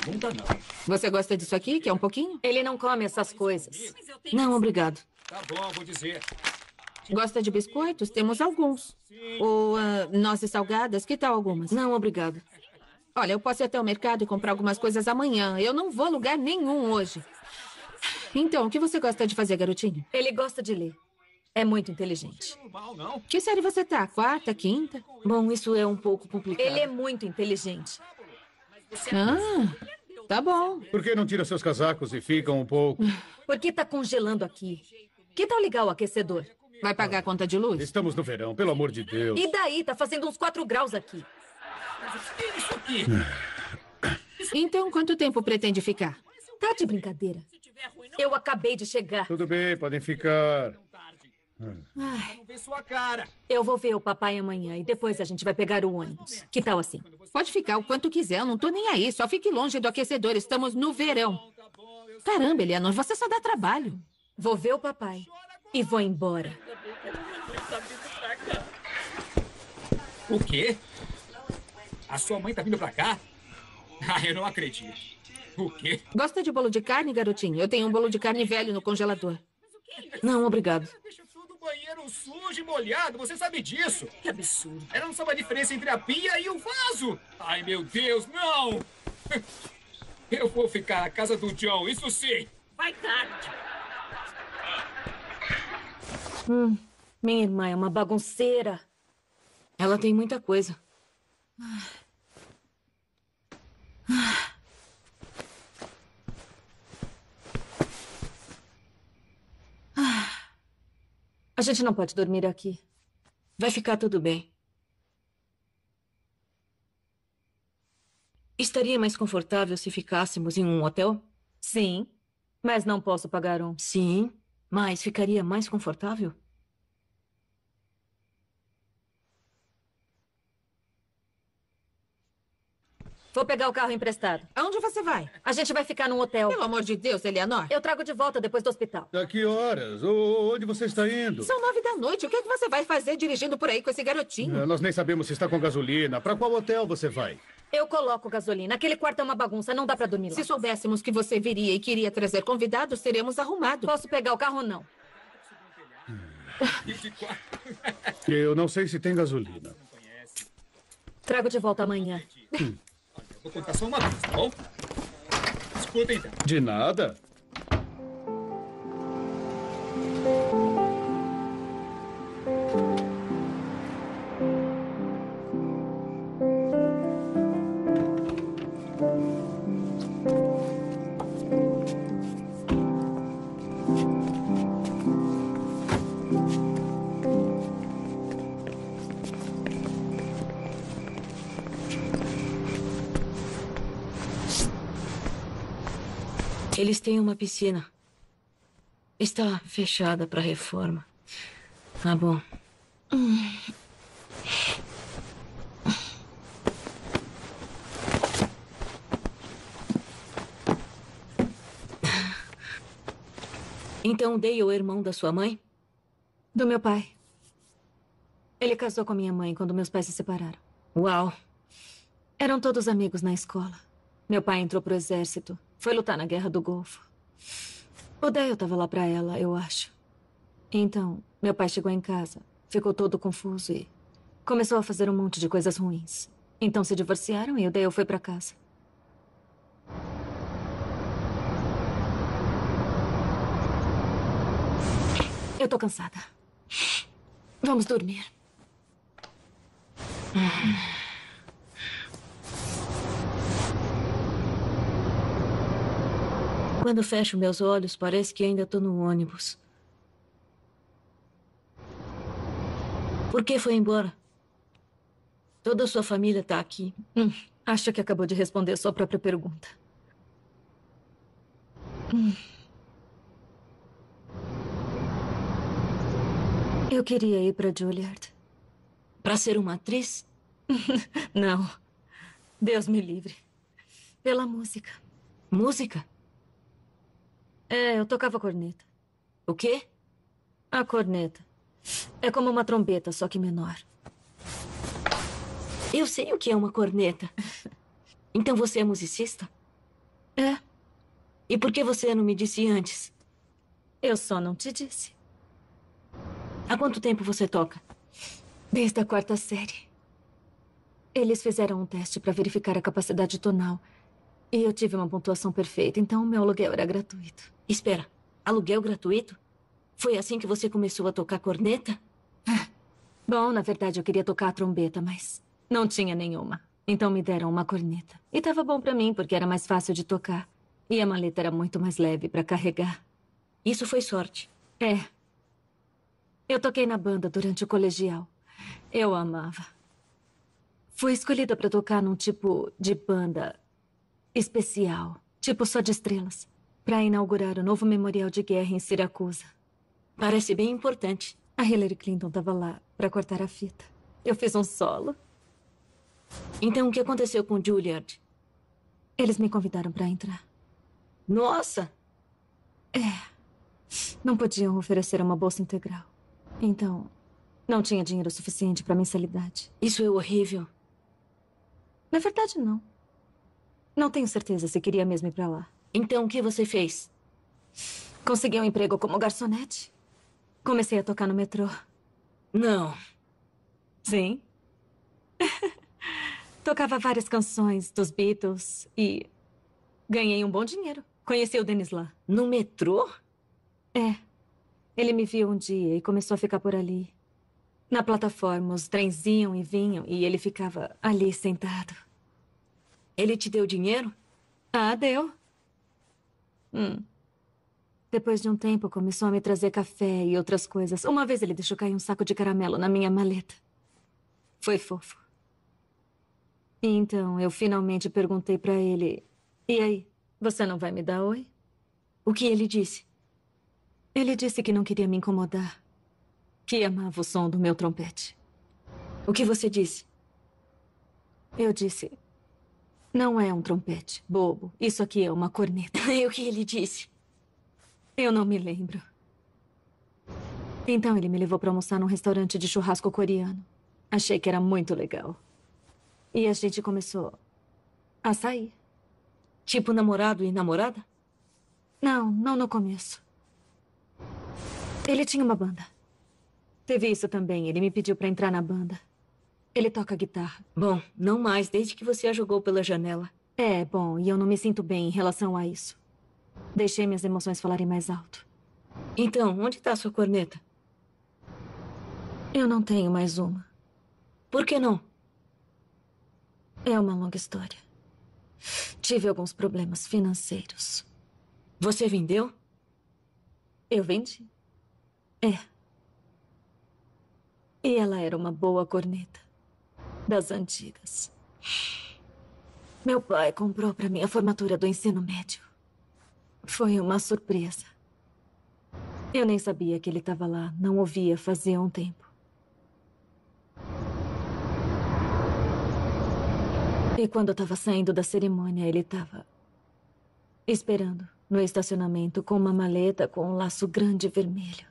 pergunta, não. Você gosta disso aqui? Quer um pouquinho? Ele não come essas coisas. Não, obrigado. Tá bom, vou dizer. Gosta de biscoitos? Temos alguns. Ou ah, nozes salgadas? Que tal algumas? Não, obrigado. Olha, eu posso ir até o mercado e comprar algumas coisas amanhã. Eu não vou a lugar nenhum hoje. Então, o que você gosta de fazer, garotinho? Ele gosta de ler. É muito inteligente. Mal, não. Que série você tá? Quarta, quinta? Bom, isso é um pouco complicado. Ele é muito inteligente. Ah, tá bom. Por que não tira seus casacos e fica um pouco? Por que tá congelando aqui? Que tal ligar o aquecedor? Vai pagar a conta de luz? Estamos no verão, pelo amor de Deus. E daí? Tá fazendo uns quatro graus aqui. Isso aqui. Então, quanto tempo pretende ficar? Tá de brincadeira. Eu acabei de chegar. Tudo bem, podem ficar. Ai, Não vê sua cara. eu vou ver o papai amanhã e depois a gente vai pegar o ônibus. Que tal assim? Pode ficar o quanto quiser, eu não tô nem aí. Só fique longe do aquecedor, estamos no verão. Caramba, Eleanor, você só dá trabalho. Vou ver o papai e vou embora. O quê? A sua mãe tá vindo pra cá? Ah, eu não acredito. O quê? Gosta de bolo de carne, garotinho? Eu tenho um bolo de carne velho no congelador. Não, obrigado. Deixa tudo o banheiro sujo e molhado, você sabe disso. Que absurdo. Ela não sabe a diferença entre a pia e o vaso. Ai, meu Deus, não! Eu vou ficar na casa do John, isso sim. Vai tarde. Hum, minha irmã é uma bagunceira. Ela tem muita coisa. A gente não pode dormir aqui. Vai ficar tudo bem. Estaria mais confortável se ficássemos em um hotel? Sim, mas não posso pagar um. Sim, mas ficaria mais confortável? Vou pegar o carro emprestado. Aonde você vai? A gente vai ficar num hotel. Pelo amor de Deus, Eleanor. Eu trago de volta depois do hospital. Daqui horas? O- Onde você está indo? São nove da noite. O que é que você vai fazer dirigindo por aí com esse garotinho? Ah, Nós nem sabemos se está com gasolina. Para qual hotel você vai? Eu coloco gasolina. Aquele quarto é uma bagunça. Não dá pra dormir lá. Se soubéssemos que você viria e queria trazer convidados, teríamos arrumado. Posso pegar o carro ou não? Eu não sei se tem gasolina. Trago de volta amanhã. Vou contar só uma vez, tá bom? Escuta então. De nada. Eles têm uma piscina. Está fechada para reforma. Tá bom. Então Dale é o irmão da sua mãe? Do meu pai. Ele casou com a minha mãe quando meus pais se separaram. Uau. Eram todos amigos na escola. Meu pai entrou pro exército. Foi lutar na Guerra do Golfo. O Dale estava lá pra ela, eu acho. Então, meu pai chegou em casa, ficou todo confuso e começou a fazer um monte de coisas ruins. Então se divorciaram e o Dale foi pra casa. Eu tô cansada. Vamos dormir. Quando fecho meus olhos, parece que ainda tô no ônibus. Por que foi embora? Toda a sua família tá aqui. Hum, acho que acabou de responder sua própria pergunta. Hum. Eu queria ir pra Juilliard. Pra ser uma atriz? Não. Deus me livre. Pela música. Música? É, eu tocava corneta. O quê? A corneta. É como uma trombeta, só que menor. Eu sei o que é uma corneta. Então você é musicista? É. E por que você não me disse antes? Eu só não te disse. Há quanto tempo você toca? Desde a quarta série. Eles fizeram um teste para verificar a capacidade tonal. E eu tive uma pontuação perfeita, então o meu aluguel era gratuito. Espera, aluguel gratuito? Foi assim que você começou a tocar corneta? Bom, na verdade eu queria tocar a trombeta, mas não tinha nenhuma. Então me deram uma corneta. E tava bom pra mim, porque era mais fácil de tocar. E a maleta era muito mais leve pra carregar. Isso foi sorte. É. Eu toquei na banda durante o colegial. Eu amava. Fui escolhida pra tocar num tipo de banda especial. Tipo só de estrelas. Pra inaugurar o novo memorial de guerra em Siracusa. Parece bem importante. A Hillary Clinton tava lá pra cortar a fita. Eu fiz um solo. Então o que aconteceu com Juilliard? Eles me convidaram pra entrar. Nossa! É. Não podiam oferecer uma bolsa integral. Então, não tinha dinheiro suficiente pra mensalidade. Isso é horrível. Na verdade, não. Não tenho certeza se queria mesmo ir pra lá. Então, o que você fez? Consegui um emprego como garçonete. Comecei a tocar no metrô. Não. Sim. Tocava várias canções dos Beatles e ganhei um bom dinheiro. Conheci o Denis lá. No metrô? É. Ele me viu um dia e começou a ficar por ali. Na plataforma, os trens iam e vinham e ele ficava ali sentado. Ele te deu dinheiro? Ah, deu. Hum. Depois de um tempo, começou a me trazer café e outras coisas. Uma vez ele deixou cair um saco de caramelo na minha maleta. Foi fofo. E então, eu finalmente perguntei pra ele... E aí, você não vai me dar oi? O que ele disse? Ele disse que não queria me incomodar. Que amava o som do meu trompete. O que você disse? Eu disse... Não é um trompete, bobo. Isso aqui é uma corneta. E o que ele disse? Eu não me lembro. Então ele me levou para almoçar num restaurante de churrasco coreano. Achei que era muito legal. E a gente começou a sair. Tipo namorado e namorada? Não, não no começo. Ele tinha uma banda. Teve isso também. Ele me pediu para entrar na banda. Ele toca guitarra. Bom, não mais desde que você a jogou pela janela. É, bom, e eu não me sinto bem em relação a isso. Deixei minhas emoções falarem mais alto. Então, onde está a sua corneta? Eu não tenho mais uma. Por que não? É uma longa história. Tive alguns problemas financeiros. Você vendeu? Eu vendi. É. E ela era uma boa corneta. Das antigas. Meu pai comprou para minha formatura do ensino médio. Foi uma surpresa. Eu nem sabia que ele estava lá. Não ouvia fazia um tempo. E quando eu estava saindo da cerimônia, ele estava esperando no estacionamento com uma maleta com um laço grande vermelho.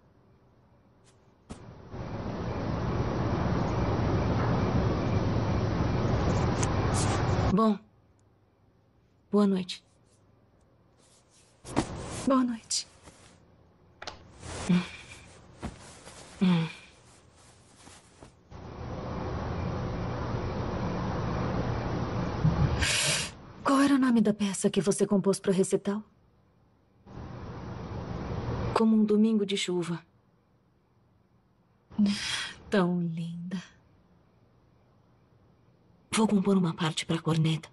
Bom, boa noite. Boa noite. Hum. Hum. Qual era o nome da peça que você compôs para o recital? Como um domingo de chuva. Tão linda. Vou compor uma parte para a corneta.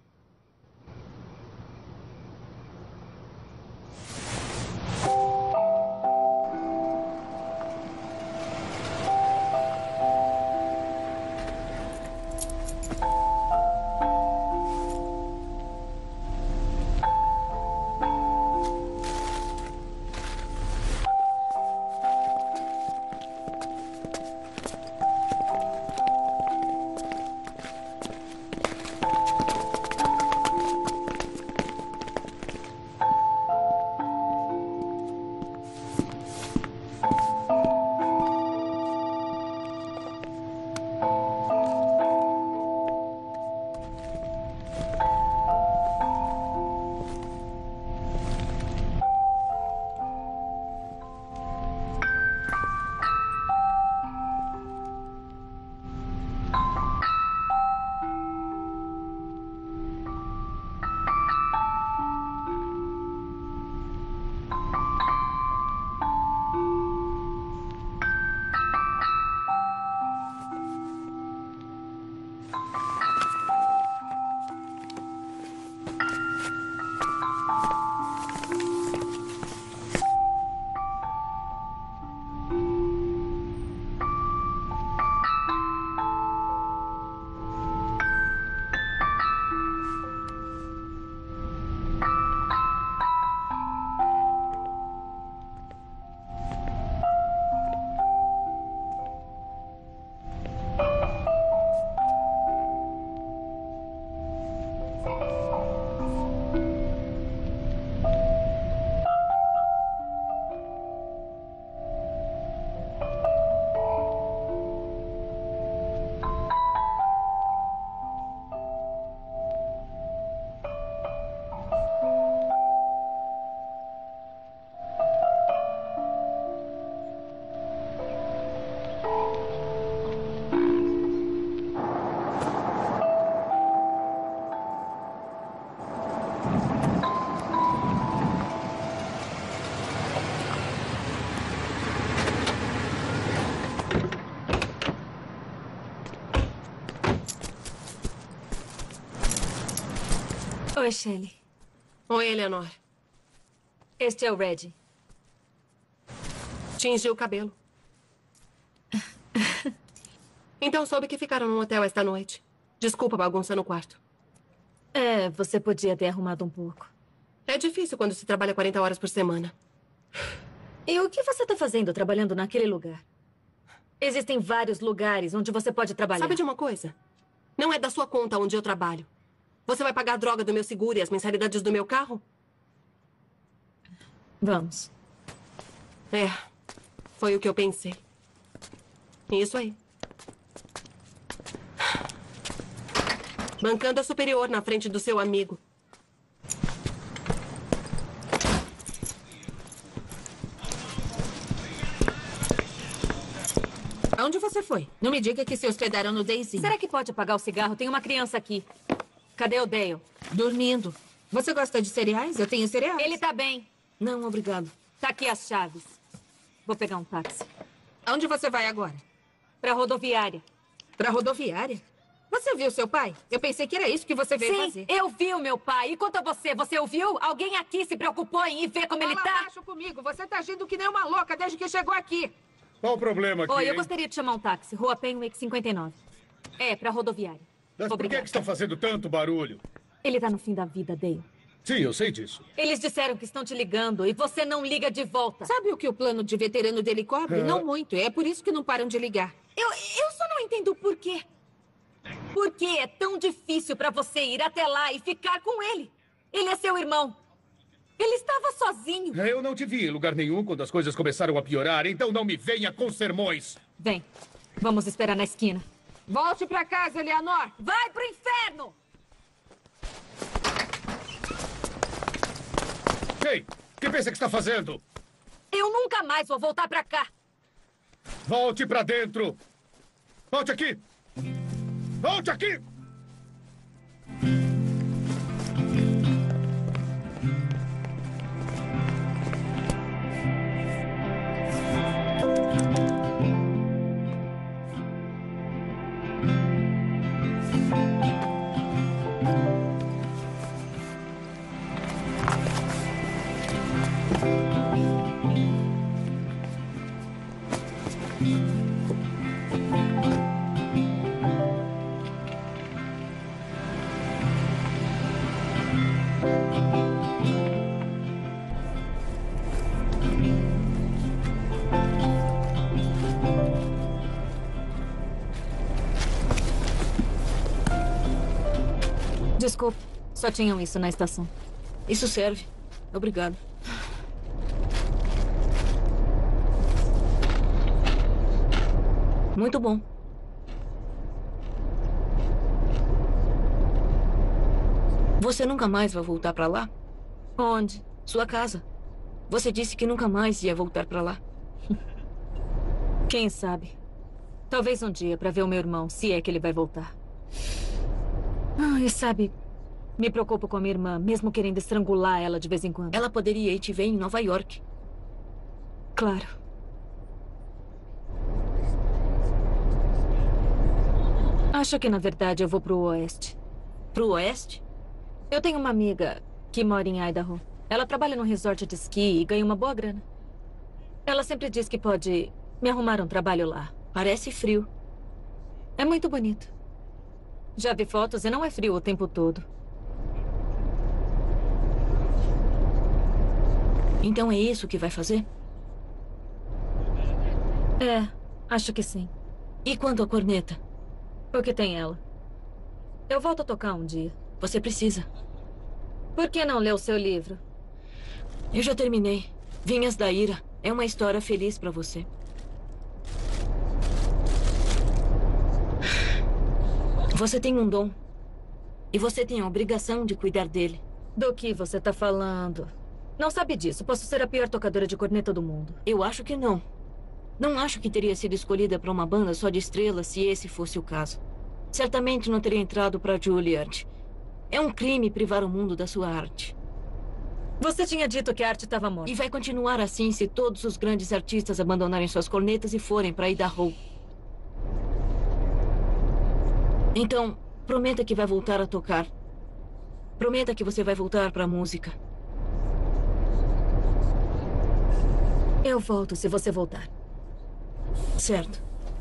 Oi, Shelley. Oi, Eleanor. Este é o Reggie. Tingiu o cabelo. Então soube que ficaram no hotel esta noite. Desculpa a bagunça no quarto. É, você podia ter arrumado um pouco. É difícil quando se trabalha quarenta horas por semana. E o que você está fazendo trabalhando naquele lugar? Existem vários lugares onde você pode trabalhar. Sabe de uma coisa? Não é da sua conta onde eu trabalho. Você vai pagar a droga do meu seguro e as mensalidades do meu carro? Vamos. É, foi o que eu pensei. Isso aí. Bancando a superior na frente do seu amigo. Aonde você foi? Não me diga que se hospedaram no Daisy. Será que pode apagar o cigarro? Tem uma criança aqui. Cadê o Dale? Dormindo. Você gosta de cereais? Eu tenho cereais. Ele tá bem. Não, obrigado. Tá aqui as chaves. Vou pegar um táxi. Aonde você vai agora? Pra rodoviária. Pra rodoviária? Você viu seu pai? Eu pensei que era isso que você veio Sim, fazer. eu vi o meu pai. E quanto a você, você ouviu? Alguém aqui se preocupou em ir ver como ele Fala tá? baixo comigo. Você tá agindo que nem uma louca desde que chegou aqui. Qual o problema aqui, Oi, eu hein? gostaria de chamar um táxi. Rua Penwick cinquenta e nove. É, pra rodoviária. Mas por que, que estão fazendo tanto barulho? Ele tá no fim da vida, Dale. Sim, eu sei disso. Eles disseram que estão te ligando e você não liga de volta. Sabe o que o plano de veterano dele cobre? Ah. Não muito. É por isso que não param de ligar. Eu, eu só não entendo por quê. Por que é tão difícil pra você ir até lá e ficar com ele? Ele é seu irmão. Ele estava sozinho. Eu não te vi em lugar nenhum quando as coisas começaram a piorar, então não me venha com sermões. Vem, vamos esperar na esquina. Volte pra casa, Eleanor. Vai pro inferno! Ei, o que pensa que está fazendo? Eu nunca mais vou voltar pra cá. Volte pra dentro. Volte aqui. Volte aqui. Desculpe, só tinham isso na estação. Isso serve. Obrigado. Muito bom. Você nunca mais vai voltar pra lá? Onde? Sua casa. Você disse que nunca mais ia voltar pra lá. Quem sabe? Talvez um dia pra ver o meu irmão, se é que ele vai voltar. Ah, e sabe, me preocupo com a minha irmã, mesmo querendo estrangular ela de vez em quando. Ela poderia ir te ver em Nova York. Claro. Acho que, na verdade, eu vou pro oeste. Pro oeste? Eu tenho uma amiga que mora em Idaho. Ela trabalha num resort de esqui e ganha uma boa grana. Ela sempre diz que pode me arrumar um trabalho lá. Parece frio. É muito bonito. Já vi fotos e não é frio o tempo todo. Então é isso que vai fazer? É, acho que sim. E quanto à corneta? O que tem ela? Eu volto a tocar um dia. Você precisa. Por que não ler o seu livro? Eu já terminei. Vinhas da Ira. É uma história feliz pra você. Você tem um dom. E você tem a obrigação de cuidar dele. Do que você tá falando? Não sabe disso. Posso ser a pior tocadora de corneta do mundo. Eu acho que não. Não acho que teria sido escolhida para uma banda só de estrelas se esse fosse o caso. Certamente não teria entrado para Juilliard. É um crime privar o mundo da sua arte. Você tinha dito que a arte estava morta. E vai continuar assim se todos os grandes artistas abandonarem suas cornetas e forem para Idaho. Então, prometa que vai voltar a tocar. Prometa que você vai voltar para a música. Eu volto se você voltar. Certo.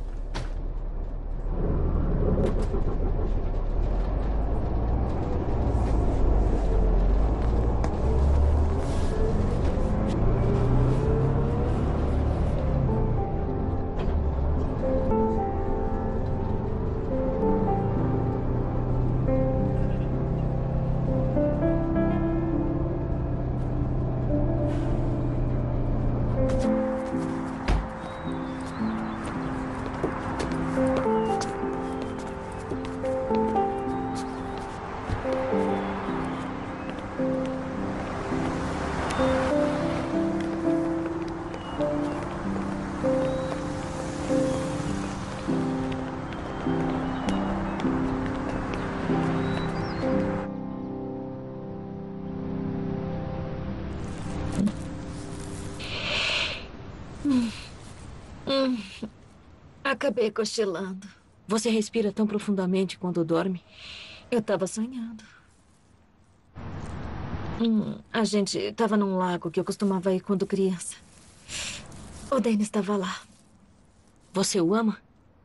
Hum, acabei cochilando. Você respira tão profundamente quando dorme? Eu estava sonhando. Hum, a gente estava num lago que eu costumava ir quando criança. O Danny estava lá. Você o ama?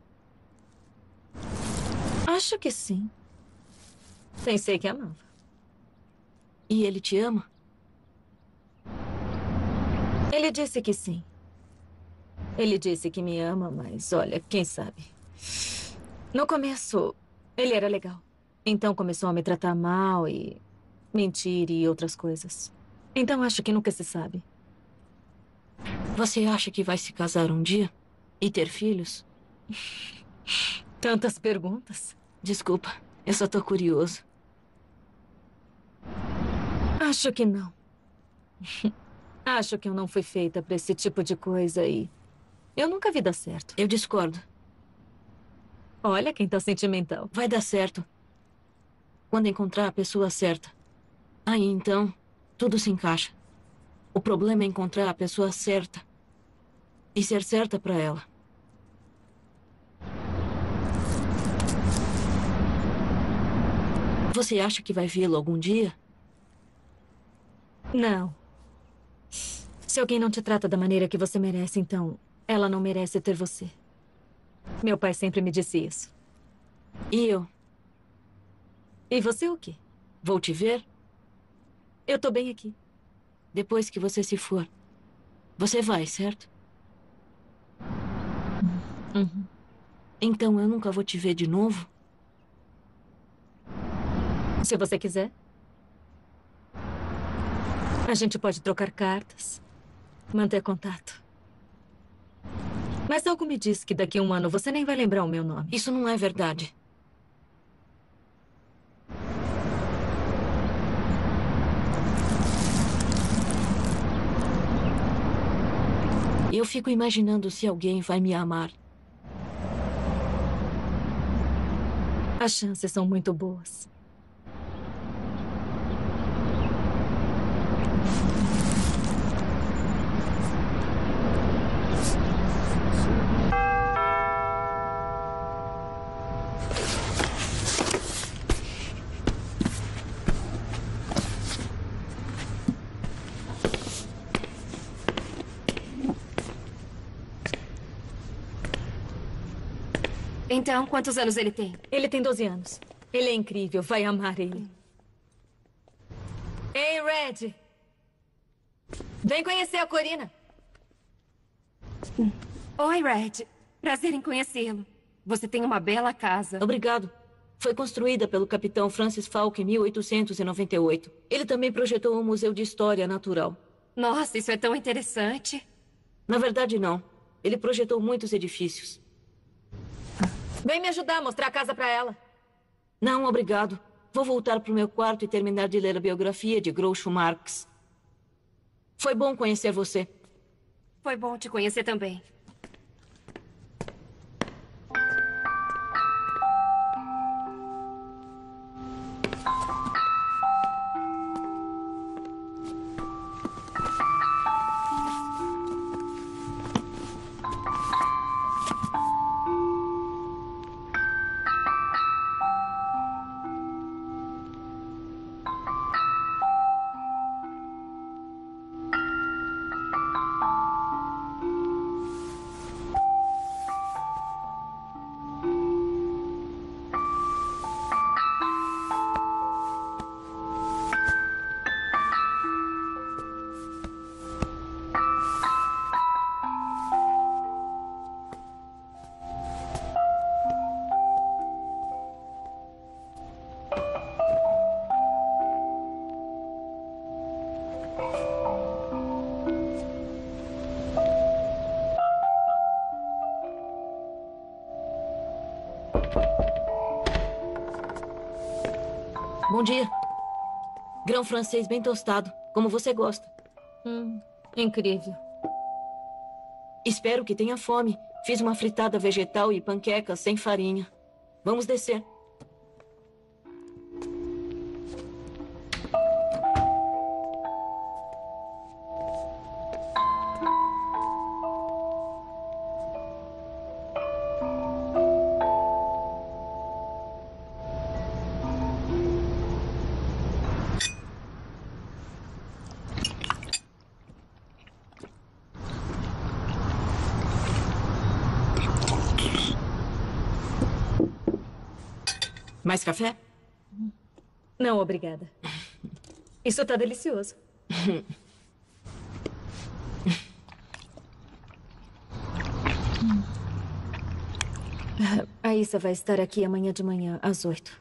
Acho que sim. Pensei que amava. E ele te ama? Ele disse que sim. Ele disse que me ama, mas olha, quem sabe. No começo, ele era legal. Então começou a me tratar mal e mentir e outras coisas. Então acho que nunca se sabe. Você acha que vai se casar um dia? E ter filhos? Tantas perguntas. Desculpa, eu só tô curioso. Acho que não. Acho que eu não fui feita pra esse tipo de coisa e eu nunca vi dar certo. Eu discordo. Olha quem tá sentimental. Vai dar certo. Quando encontrar a pessoa certa. Aí então, tudo se encaixa. O problema é encontrar a pessoa certa. E ser certa pra ela. Você acha que vai vê-lo algum dia? Não. Se alguém não te trata da maneira que você merece, então ela não merece ter você. Meu pai sempre me disse isso. E eu? E você o quê? Vou te ver? Eu tô bem aqui. Depois que você se for. Você vai, certo? Uhum. Então eu nunca vou te ver de novo? Se você quiser. A gente pode trocar cartas. Manter contato. Mas algo me diz que daqui a um ano você nem vai lembrar o meu nome. Isso não é verdade. Eu fico imaginando se alguém vai me amar. As chances são muito boas. Então, quantos anos ele tem? Ele tem doze anos. Ele é incrível, vai amar ele. Ei, Red! Vem conhecer a Corina. Oi, Red. Prazer em conhecê-lo. Você tem uma bela casa. Obrigado. Foi construída pelo capitão Francis Falk em mil oitocentos e noventa e oito. Ele também projetou um museu de história natural. Nossa, isso é tão interessante. Na verdade, não. Ele projetou muitos edifícios. Vem me ajudar a mostrar a casa pra ela. Não, obrigado. Vou voltar pro meu quarto e terminar de ler a biografia de Groucho Marx. Foi bom conhecer você. Foi bom te conhecer também. Bom dia. Grão francês bem tostado, como você gosta. Hum, incrível. Espero que tenha fome. Fiz uma fritada vegetal e panquecas sem farinha. Vamos descer. Mais café? Não, obrigada. Isso tá delicioso. A Issa vai estar aqui amanhã de manhã, às oito.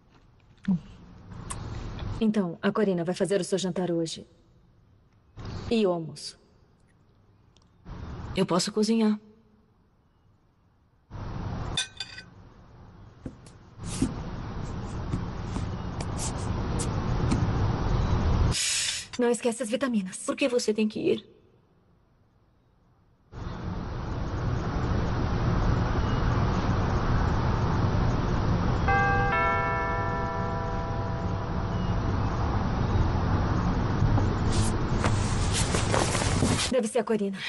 Então, a Corina vai fazer o seu jantar hoje. E o almoço. Eu posso cozinhar. Não esquece as vitaminas. Por que você tem que ir? Deve ser a Corina.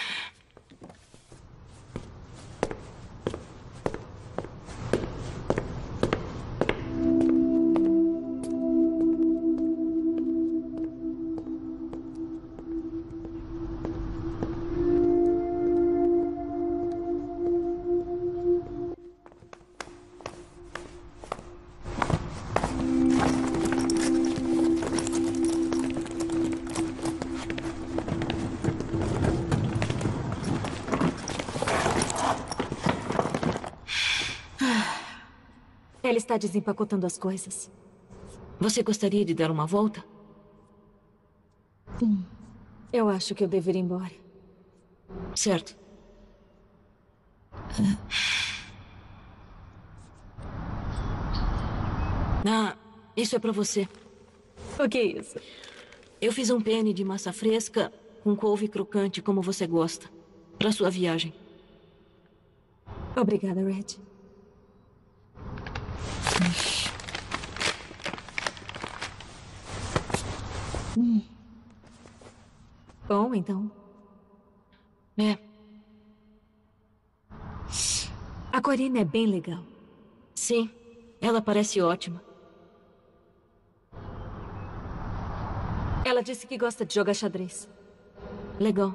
Ela está desempacotando as coisas. Você gostaria de dar uma volta? Hum, eu acho que eu deveria ir embora. Certo. Ah, isso é pra você. O que é isso? Eu fiz um penne de massa fresca com couve crocante, como você gosta, pra sua viagem. Obrigada, Red. Hum. Bom, então. É. A Corina é bem legal. Sim, ela parece ótima. Ela disse que gosta de jogar xadrez. Legal.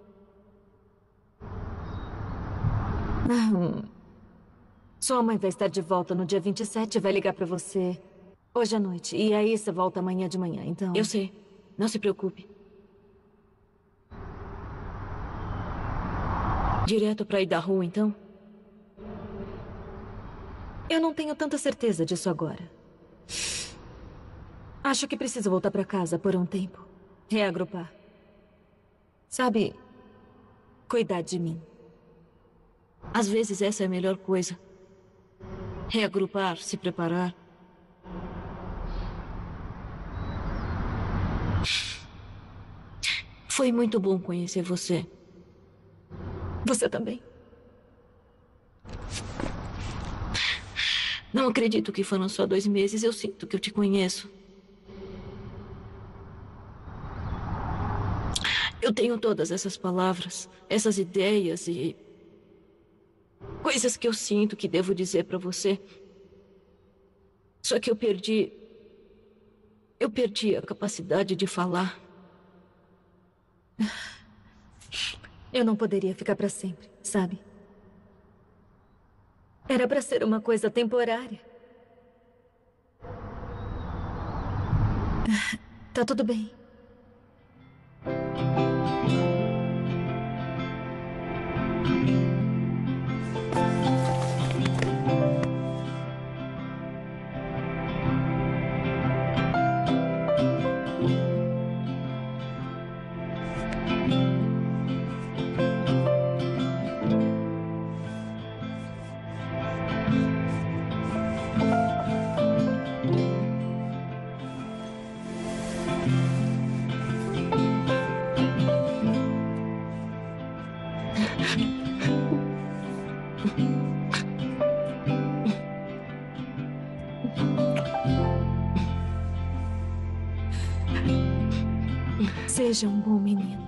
Hum. Sua mãe vai estar de volta no dia vinte e sete e vai ligar pra você hoje à noite. E aí você volta amanhã de manhã, então... Eu sei. Não se preocupe. Direto pra Idaho, então? Eu não tenho tanta certeza disso agora. Acho que preciso voltar pra casa por um tempo. Reagrupar. Sabe, cuidar de mim. Às vezes essa é a melhor coisa. Reagrupar, se preparar. Foi muito bom conhecer você. Você também. Não acredito que foram só dois meses. Eu sinto que eu te conheço. Eu tenho todas essas palavras, essas ideias e... coisas que eu sinto que devo dizer pra você. Só que eu perdi... Eu perdi a capacidade de falar. Eu não poderia ficar pra sempre, sabe? Era pra ser uma coisa temporária. Tá tudo bem. Seja um bom menino.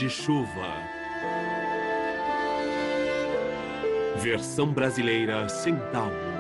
de Chuva. Versão brasileira Centauro.